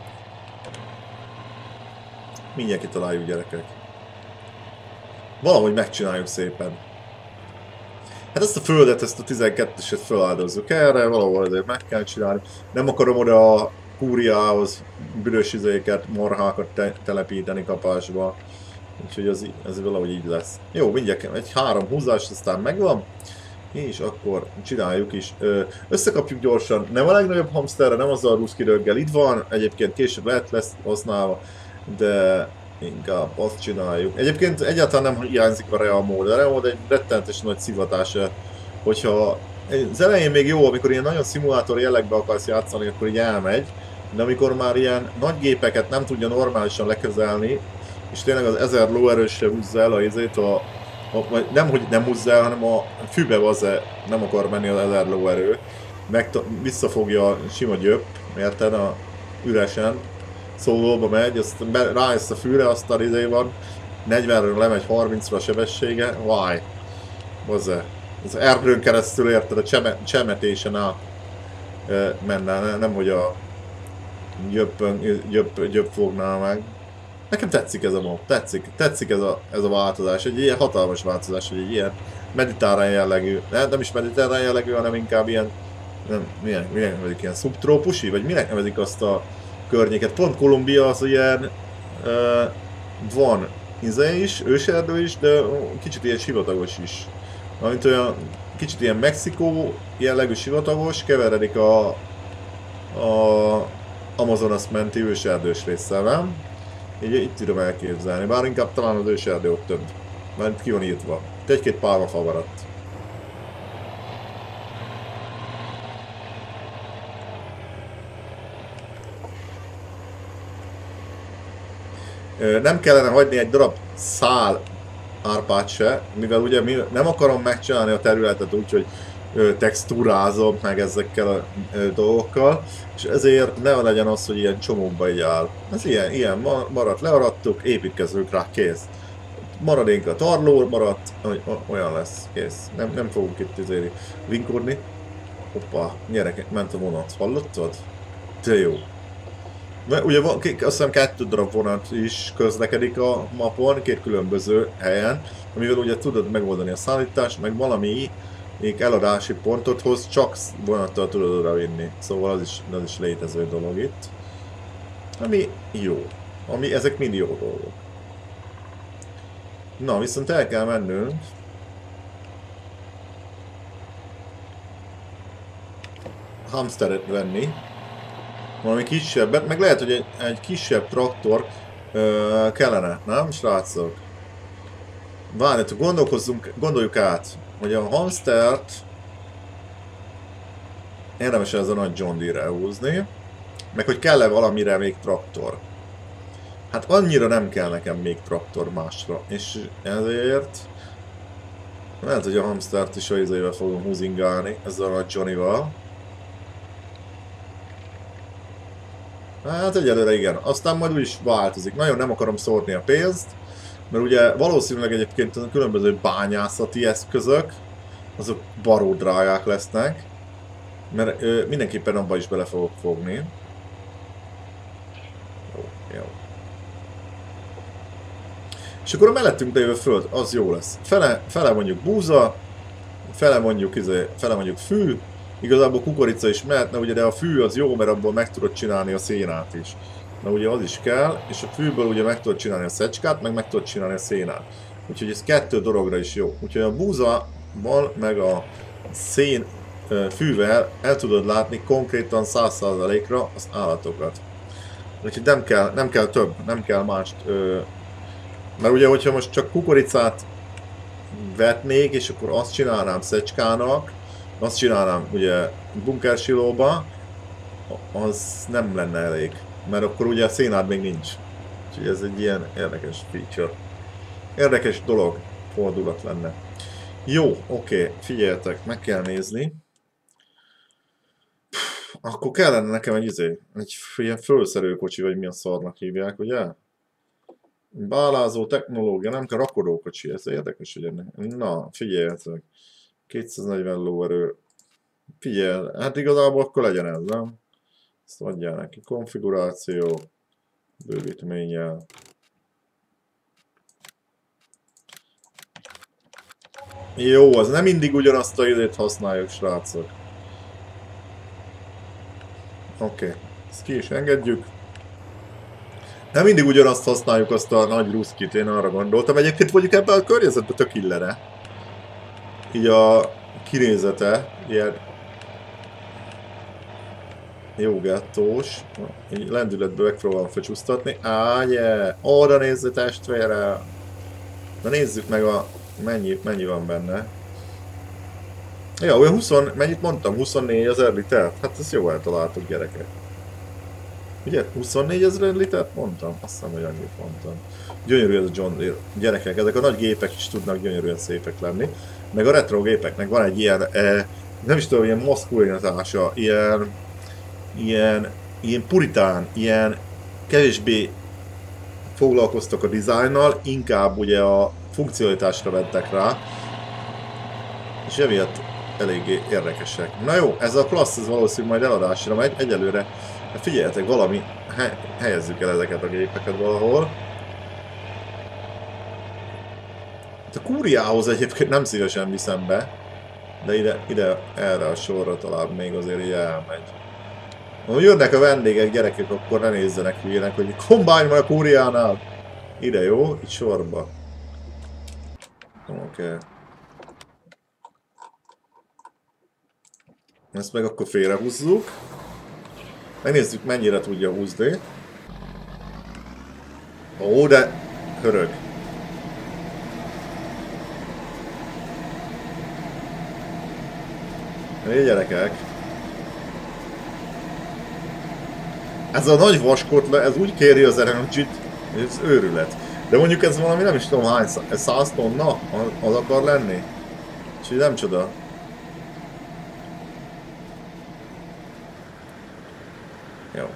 [SPEAKER 1] Mindjárt kitaláljuk, gyerekek. Valahogy megcsináljuk szépen. Hát ezt a földet, ezt a tizenkettőset feláldozzuk erre, valahol azért meg kell csinálni. Nem akarom oda a kúriához büdös izéket, marhákat te telepíteni kapásba. Úgyhogy ez, ez valahogy így lesz. Jó, mindjárt egy három húzást, aztán megvan. És akkor csináljuk is. Összekapjuk gyorsan, nem a legnagyobb hamsterre, nem azzal a ruszki röggel. Itt van, egyébként később lehet lesz használva, de inkább azt csináljuk. Egyébként egyáltalán nem hiányzik a Real Mode. A Real Mode egy rettenetes nagy szivatása, hogyha az elején még jó, amikor ilyen nagyon szimulátor jellegbe akarsz játszani, akkor így elmegy, de amikor már ilyen nagy gépeket nem tudja normálisan lekezelni, és tényleg az ezer lóerősre húzza el a izét, a, a, vagy nem, hogy nem húzza el, hanem a fűbe az nem akar menni az ezer lóerő, meg visszafogja a sima gyöp, érted, a üresen, szólóba megy, azt be, rájössz a fűre, aztán izé van, negyvenről lemegy harmincra a sebessége, vaj, hozzá. Az erdőn keresztül érted, a cseme, csemetésen át e, menne, nem hogy a gyöppön, gyöpp, gyöpp fognál meg. Nekem tetszik ez a mod, tetszik, tetszik ez a, ez a változás, egy ilyen hatalmas változás, hogy egy ilyen mediterrán jellegű, nem, nem is mediterrán jellegű, hanem inkább ilyen, nem, milyen, milyen nevezik, ilyen szubtrópusi, vagy minek nevezik azt a környéket. Pont Kolumbia az ilyen, uh, van izé is, őserdő is, de kicsit ilyen sivatagos is. Amint olyan kicsit ilyen Mexikó jellegű sivatagos, keveredik a, a Amazonas menti őserdős résszel, nem? Így itt tudom elképzelni, bár inkább talán az őserdő ott több, mert ki van írtva. Itt egy-két pálmafa maradt. Nem kellene hagyni egy darab szál árpát se, mivel ugye mi nem akarom megcsinálni a területet úgy, hogy textúrázom meg ezekkel a dolgokkal, és ezért ne legyen az, hogy ilyen csomókba így áll. Ez ilyen, ilyen maradt, learadtuk, építkezünk rá, kész. Maradék a tarló, maradt, olyan lesz, kész. Nem, nem fogunk itt izéri vinkodni. Hoppá, gyerekek, ment a vonat, hallottad? De jó. Ugye van, azt hiszem kettő darab vonat is közlekedik a mapon, két különböző helyen, amivel ugye tudod megoldani a szállítást, meg valami eladási pontot hoz, csak vonattal tudod oda vinni. Szóval az is, az is létező dolog itt. Ami jó. Ami, ezek mind jó dolgok. Na, viszont el kell mennünk. Hamsteret venni. Valami kisebbet, meg lehet, hogy egy, egy kisebb traktor ö, kellene, nem, srácok? Várjátok, gondolkozzunk, gondoljuk át, hogy a hamstert érdemes ez a nagy John Deere-re húzni, meg hogy kell-e valamire még traktor. Hát annyira nem kell nekem még traktor másra, és ezért lehet, hogy a hamstert is a izével fogom húzingálni, ezzel a nagy Johnny-val. Hát egyelőre igen, aztán majd úgyis változik. Nagyon nem akarom szórni a pénzt, mert ugye valószínűleg egyébként a különböző bányászati eszközök, azok baró drágák lesznek, mert ö, mindenképpen abba is bele fogok fogni. Jó, jó. És akkor a mellettünk lévő föld, az jó lesz. Fele, fele mondjuk búza, fele mondjuk, izé, fele mondjuk fű, igazából kukorica is mehetne, ugye, de a fű az jó, mert abból meg tudod csinálni a szénát is. Na ugye az is kell, és a fűből ugye meg tudod csinálni a szecskát, meg meg tudod csinálni a szénát. Úgyhogy ez kettő dologra is jó. Úgyhogy a búzával, meg a szén fűvel el tudod látni konkrétan száz százalékra az állatokat. Úgyhogy nem kell, nem kell több, nem kell mást. Mert ugye, hogyha most csak kukoricát vetnék, és akkor azt csinálnám szecskának, azt csinálnám ugye bunkersilóba, az nem lenne elég. Mert akkor ugye a szénád még nincs. Úgyhogy ez egy ilyen érdekes feature. Érdekes dolog, fordulat lenne. Jó, oké, figyeljetek, meg kell nézni. Akkor kellene nekem egy izé, egy ilyen fölszerő kocsi, vagy mi a szarnak hívják, ugye? Bálázó technológia, nem kell rakodókocsi, ez érdekes, hogy ennek. Na, figyeljetek. kétszáznegyven lóerő. Figyelj, hát igazából akkor legyen ez, nem? Ezt adjál neki. Konfiguráció. Bővítménnyel. Jó, az nem mindig ugyanazt a időt használjuk, srácok. Oké, okay. Ezt ki is engedjük. Nem mindig ugyanazt használjuk, azt a nagy ruszkit, én arra gondoltam. Egyébként mondjuk ebben a környezetben tök illene. Így a kinézete, ilyen jó gettós. Így lendületből megpróbálom fecsúsztatni. Á, yeah. Oda nézz, testvére! Na nézzük meg, a mennyi, mennyi van benne. Ja, olyan húsz, mennyit mondtam? huszonnégy ezer litert? Hát ezt jó eltaláltuk, gyerekek. Ugye? huszonnégy ezer litert mondtam? Azt hiszem, hogy annyit mondtam. Gyönyörű ez a John Deere. Gyerekek, ezek a nagy gépek is tudnak gyönyörűen szépek lenni. Meg a retro gépeknek van egy ilyen, eh, nem is tudom, ilyen maszkulinitása, ilyen, ilyen, ilyen puritán, ilyen kevésbé foglalkoztak a dizájnnal, inkább ugye a funkcionalitásra vettek rá, és emiatt eléggé érdekesek. Na jó, ez a klassz, ez valószínűleg majd eladásra megy, egyelőre, hát figyeljetek, valami, he, helyezzük el ezeket a gépeket valahol. A kúriához egyébként nem szívesen viszem be, de ide, ide erre a sorra talán még azért így elmegy. Ha jönnek a vendégek, gyerekek, akkor ne nézzenek hülyének, hogy kombány van a kúriánál. Ide jó, itt sorba. Oké. Okay. Ezt meg akkor félrehúzzuk. Megnézzük, mennyire tudja húzni. Ó, de hörög. Hé, gyerekek! Ez a nagy vaskot, ez úgy kéri az energy-t, Ez őrület. De mondjuk ez valami nem is tudom hány, száz tonna az akar lenni. Úgyhogy nem csoda. Jó.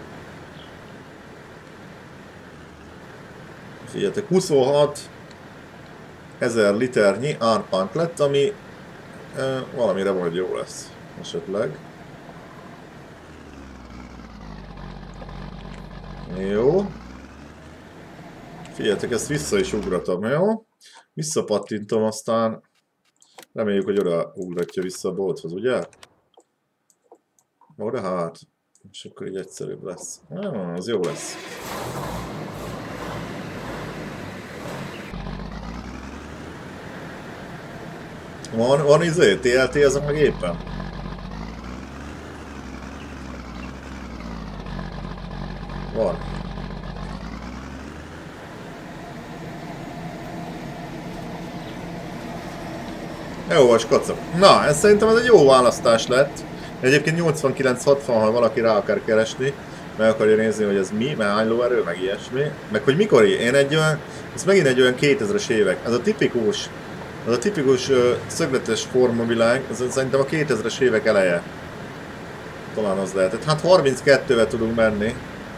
[SPEAKER 1] Figyeljetek, huszonhat ezer liternyi árpánk lett, ami e, valamire majd jó lesz esetleg. Jó. Figyeljetek, ezt vissza is ugratom, jó? Visszapattintom, aztán reméljük, hogy oda ugratja vissza a bolthoz, ugye? Oda hát. És akkor így egyszerűbb lesz. Ah, az jó lesz. Van, van izé, té el té ezek meg éppen? Van. Jó, vas kacok. Na, ez szerintem ez egy jó választás lett. Egyébként nyolcvankilenc hatvan, ha valaki rá akar keresni, meg akarja nézni, hogy ez mi, mert hány lóerő, meg ilyesmi. Meg hogy mikor én egy olyan, ez megint egy olyan kétezres évek. Ez a tipikus, ez a tipikus uh, szögletes formavilág, ez szerintem a kétezres évek eleje. Talán az lehetett. Hát harminckettővel tudunk menni.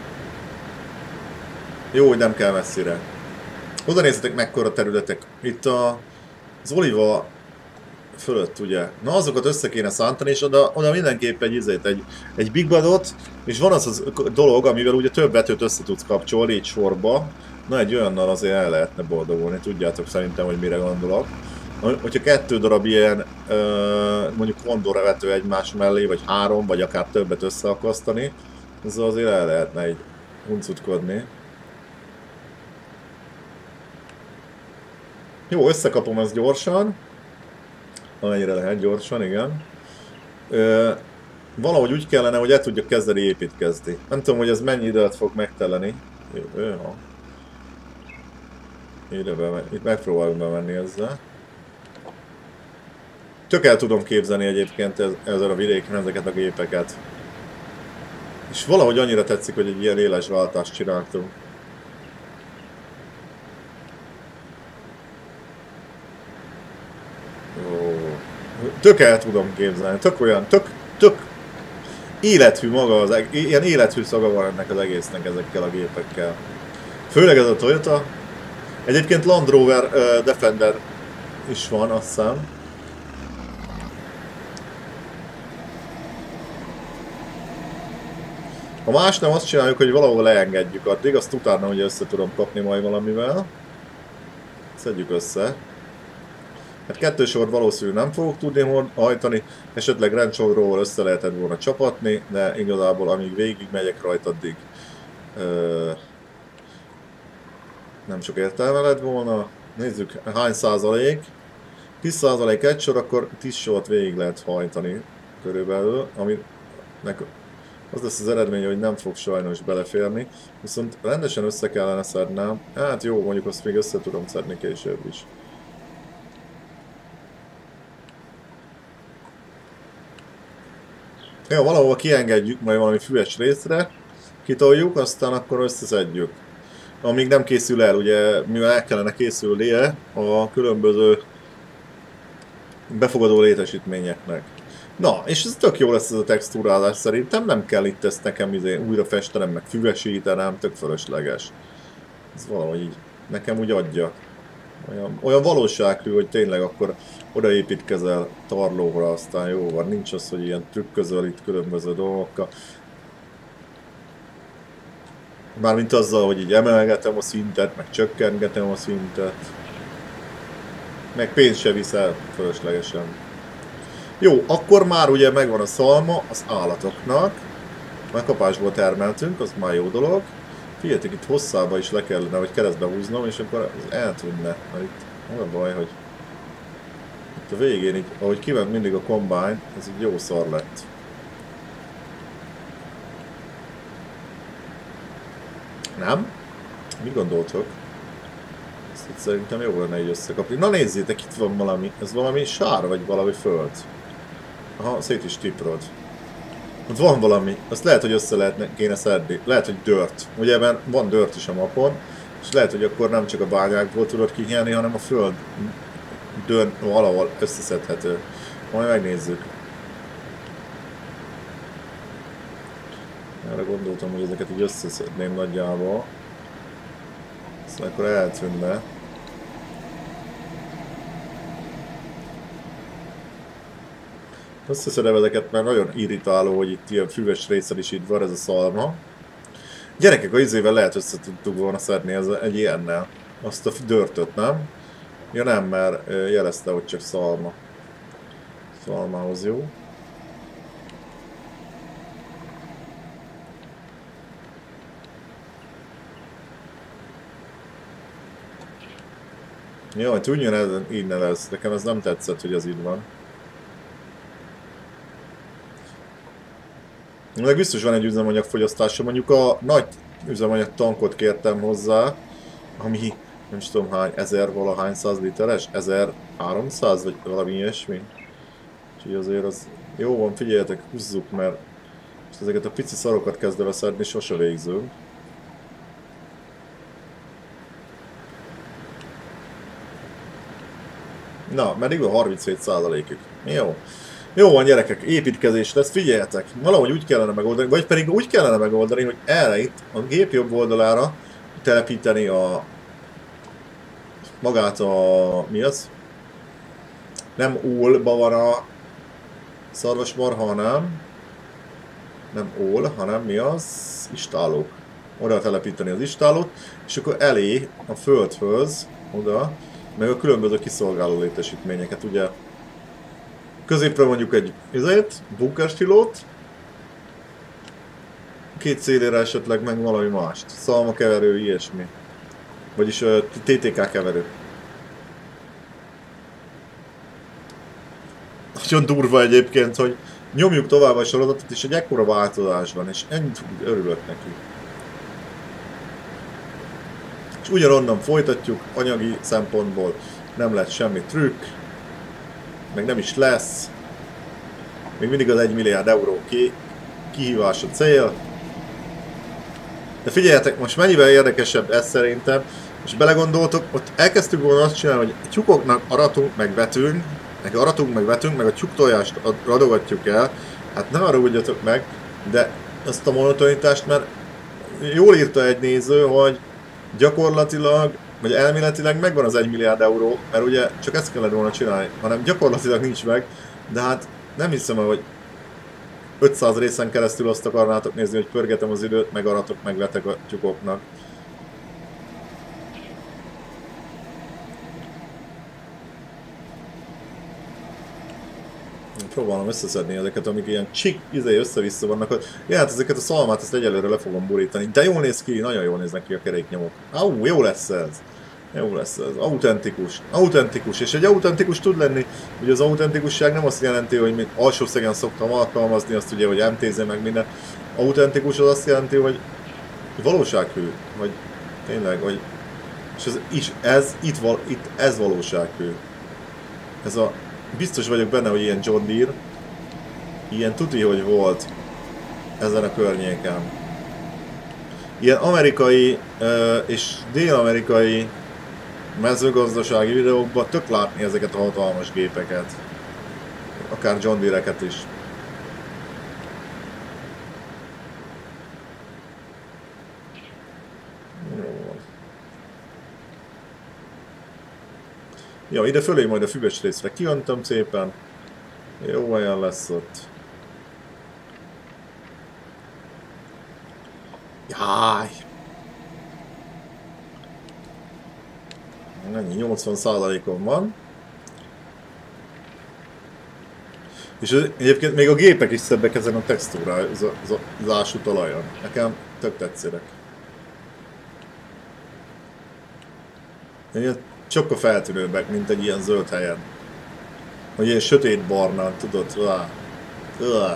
[SPEAKER 1] Jó, hogy nem kell messzire. Oda nézzetek mekkora területek. Itt a, az oliva fölött, ugye. Na azokat össze kéne szántani, és oda, oda mindenképp egy izét, egy, egy Big Badot, és van az az dolog, amivel ugye több vetőt össze tudsz kapcsolni, így sorba. Na egy olyannal azért el lehetne boldogulni, tudjátok szerintem, hogy mire gondolok. Hogyha kettő darab ilyen, mondjuk Condor vető egymás mellé, vagy három, vagy akár többet összeakasztani, azzal azért el lehetne így huncutkodni. Jó, összekapom ezt gyorsan. Amennyire lehet gyorsan, igen. Ö, valahogy úgy kellene, hogy el tudjak kezdeni építkezni. Nem tudom, hogy ez mennyi időt fog megteleni. Jó, ide itt megpróbálunk bemenni ezzel. Tök el tudom képzelni egyébként ez, ezzel a vidéken ezeket a gépeket. És valahogy annyira tetszik, hogy egy ilyen éles váltást csináltunk. Tök el tudom képzelni, tök olyan, tök, tök élethű maga, az, ilyen élethű szaga van ennek az egésznek ezekkel a gépekkel. Főleg ez a Toyota. Egyébként Land Rover uh, Defender is van, azt hiszem. Ha más nem, azt csináljuk, hogy valahol leengedjük addig, azt utána ugye össze tudom kapni majd valamivel. Szedjük össze. Hát kettő sor valószínűleg nem fogok tudni hajtani, esetleg Range Roverról össze lehetett volna csapatni, de igazából amíg végig megyek rajta, addig ö, nem sok értelme lett volna. Nézzük hány százalék. tíz százalék egy sor, akkor tíz sort végig lehet hajtani körülbelül, aminek az lesz az eredmény, hogy nem fog sajnos beleférni, viszont rendesen össze kellene szednem. Hát jó, mondjuk azt még össze tudom szedni később is. Jó, valahol kiengedjük majd valami füves részre, kitoljuk, aztán akkor összeszedjük. Amíg nem készül el, ugye, mivel el kellene készülnie a különböző befogadó létesítményeknek. Na, és ez tök jó lesz ez a textúrálás szerintem, nem kell itt ezt nekem izé újra festenem, meg füvesítenem, tök fölösleges. Ez valahogy így nekem úgy adja. Olyan, olyan valósághű, hogy tényleg akkor odaépítkezel tarlóra, aztán jó van, nincs az, hogy ilyen trükközöl itt különböző dolgokkal. Mármint azzal, hogy így emelgetem a szintet, meg csökkengetem a szintet. Meg pénzt se viszel fölöslegesen. Jó, akkor már ugye megvan a szalma az állatoknak. Már kapásból termeltünk, az már jó dolog. Figyeljetek, itt hosszába is le kellene, vagy keresztbe húznom, és akkor eltűnne. Mert itt az a baj, hogy itt a végén, így, ahogy kiment mindig a combine, ez így jó szar lett. Nem? Mi gondoltok? Ezt itt szerintem jó lenne így összekapni. Na nézzétek, itt van valami. Ez valami sár, vagy valami föld. Aha, szét is tiprod. Ott van valami. Azt lehet, hogy össze lehetne, kéne szedni. Lehet, hogy dört. Ugye ebben van dört is a mapon. És lehet, hogy akkor nem csak a bányákból tudod kinyerni, hanem a föld dön valahol összeszedhető. Majd megnézzük. Erre gondoltam, hogy ezeket így összeszedném nagyjából. Aztán akkor eltűnne. Összeszedem ezeket, mert nagyon irritáló, hogy itt ilyen füves részen is itt van ez a szalma. Gyerekek, a izével lehet össze tudtuk volna szedni ez egy ilyennel. Azt a dörtöt, nem? Ja nem, mert jelezte, hogy csak szalma. Szalmához jó. Jaj, tudjon ez így ne lesz. Nekem ez nem tetszett, hogy ez így van. Meg biztos van egy üzemanyagfogyasztása, mondjuk a nagy üzemanyag tankot kértem hozzá, ami nem is tudom hány, ezer valahány száz literes, ezerháromszáz vagy valami ilyesmi. Úgyhogy azért az jó van, figyeljetek, húzzuk, mert most ezeket a pici szarokat kezdve szedni sose végzünk. Na, meddig van harminchét százalékig. Jó. Jó van gyerekek, építkezés lesz, figyeljetek, valahogy úgy kellene megoldani, vagy pedig úgy kellene megoldani, hogy erre itt a gép jobb oldalára telepíteni a magát a... mi az? Nem ólba van a szarvasmarha, hanem nem ól, hanem mi az? Istálók. Oda telepíteni az istálót, és akkor elé a földhöz, oda, meg a különböző kiszolgáló létesítményeket, ugye középre mondjuk egy izét, bunkerstilót, két szélére esetleg meg valami mást, szalmakeverő, ilyesmi. Vagyis uh, té té ká keverő. Nagyon durva egyébként, hogy nyomjuk tovább a sorozatot, és egy ekkora változás van, és ennyit örülök neki. És ugyanonnan folytatjuk, anyagi szempontból nem lett semmi trükk, meg nem is lesz. Még mindig az egy milliárd euró ki, kihívás a cél. De figyeljetek, most mennyivel érdekesebb ez szerintem. És belegondoltok, ott elkezdtük volna azt csinálni, hogy tyúkoknak aratunk, meg vetünk, meg aratunk, meg vetünk, meg a tyúk tojást adogatjuk el. Hát ne haragudjatok meg, de azt a monotonitást, mert jól írta egy néző, hogy gyakorlatilag, vagy elméletileg megvan az egy milliárd euró, mert ugye csak ezt kellett volna csinálni, hanem gyakorlatilag nincs meg, de hát nem hiszem, hogy ötszáz részen keresztül azt akarnátok nézni, hogy pörgetem az időt, meg aratok, meg vetek a tyúkoknak. Próbálom összeszedni ezeket, amik ilyen csik, izé össze-vissza vannak. Ja, hát ezeket a szalmát, ezt egyelőre le fogom borítani. De jól néz ki, nagyon jól néznek ki a keréknyomok. Au, jó lesz ez. Jó lesz ez. Autentikus. Autentikus. És egy autentikus tud lenni, hogy az autentikusság nem azt jelenti, hogy mint alsó szegen szoktam alkalmazni, azt ugye, hogy em té zé meg minden. Autentikus az azt jelenti, hogy valósághű. Vagy tényleg, hogy... És ez, is, ez itt, val, itt ez valósághű. Ez a... Biztos vagyok benne, hogy ilyen John Deere, ilyen tuti, hogy volt ezen a környéken. Ilyen amerikai és dél-amerikai mezőgazdasági videókban tök látni ezeket a hatalmas gépeket. Akár John Deere-eket is. Ja, ide fölé majd a füves részre kiöntöm szépen. Jó olyan lesz ott. Jaj! Ennyi, nyolcvan százalékon van. És egyébként még a gépek is szebbek ezen a textúrázású talajon. Nekem tök tetszenek. Sokkal feltűnőbbek, mint egy ilyen zöld helyen. Vagy ilyen sötét barnán, tudod? Lá. Lá.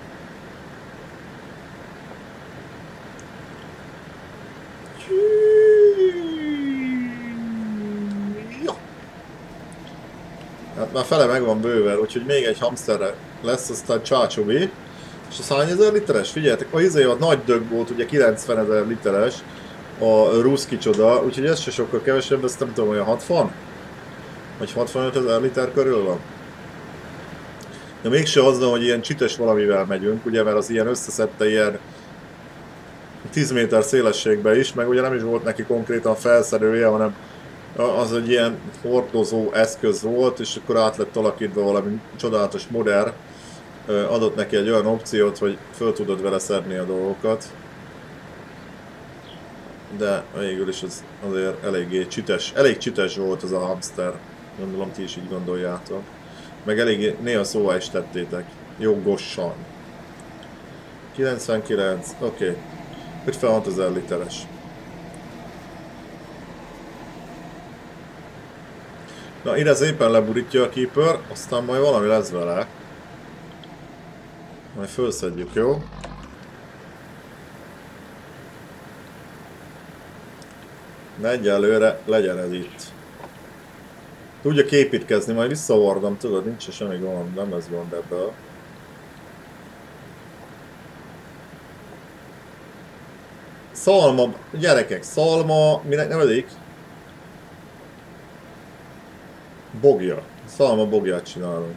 [SPEAKER 1] Hát már fele meg van bőven, úgyhogy még egy hamsterre lesz, aztán csácsobi. És a hány ezer literes? Figyeljetek, a izé a nagy dög volt, ugye kilencven ezer literes. a ruszki csoda, úgyhogy ez se sokkal kevesebb, ezt nem tudom, olyan hatvan? Vagy hatvanöt ezer liter körül van? De mégse az, hogy ilyen csites valamivel megyünk, ugye, mert az ilyen összeszedte ilyen tíz méter szélességbe is, meg ugye nem is volt neki konkrétan felszerelője, hanem az egy ilyen hordozó eszköz volt, és akkor át lett alakítva valami csodálatos modern, adott neki egy olyan opciót, hogy föl tudod vele szedni a dolgokat. De végül is az azért eléggé csites, elég csites volt az a hamster. Gondolom ti is így gondoljátok. Meg eléggé néha szóval is tettétek. Jogosan. kilencvenkilenc, oké. Okay. ötvenhat ezer literes. Na, ide szépen leburítja a keeper, aztán majd valami lesz vele. Majd felszedjük, jó? De egyelőre legyen ez itt. Tudja képítkezni, majd visszavardom, tudod, nincs semmi gond, nem ez gond ebből. Szalma, gyerekek, szalma, minek nevezik? Bogja. Szalma bogját csinálunk.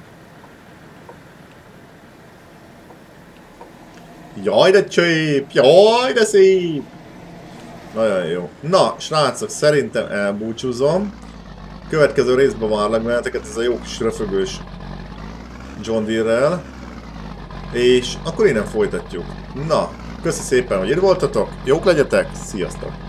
[SPEAKER 1] Jaj, de csép! Jaj, de szép! Nagyon jó. Na, srácok, szerintem elbúcsúzom. Következő részben várlak benneteket, ez a jó kis röfögős John Deere-rel. És akkor innen folytatjuk. Na, köszi szépen, hogy itt voltatok. Jók legyetek, sziasztok!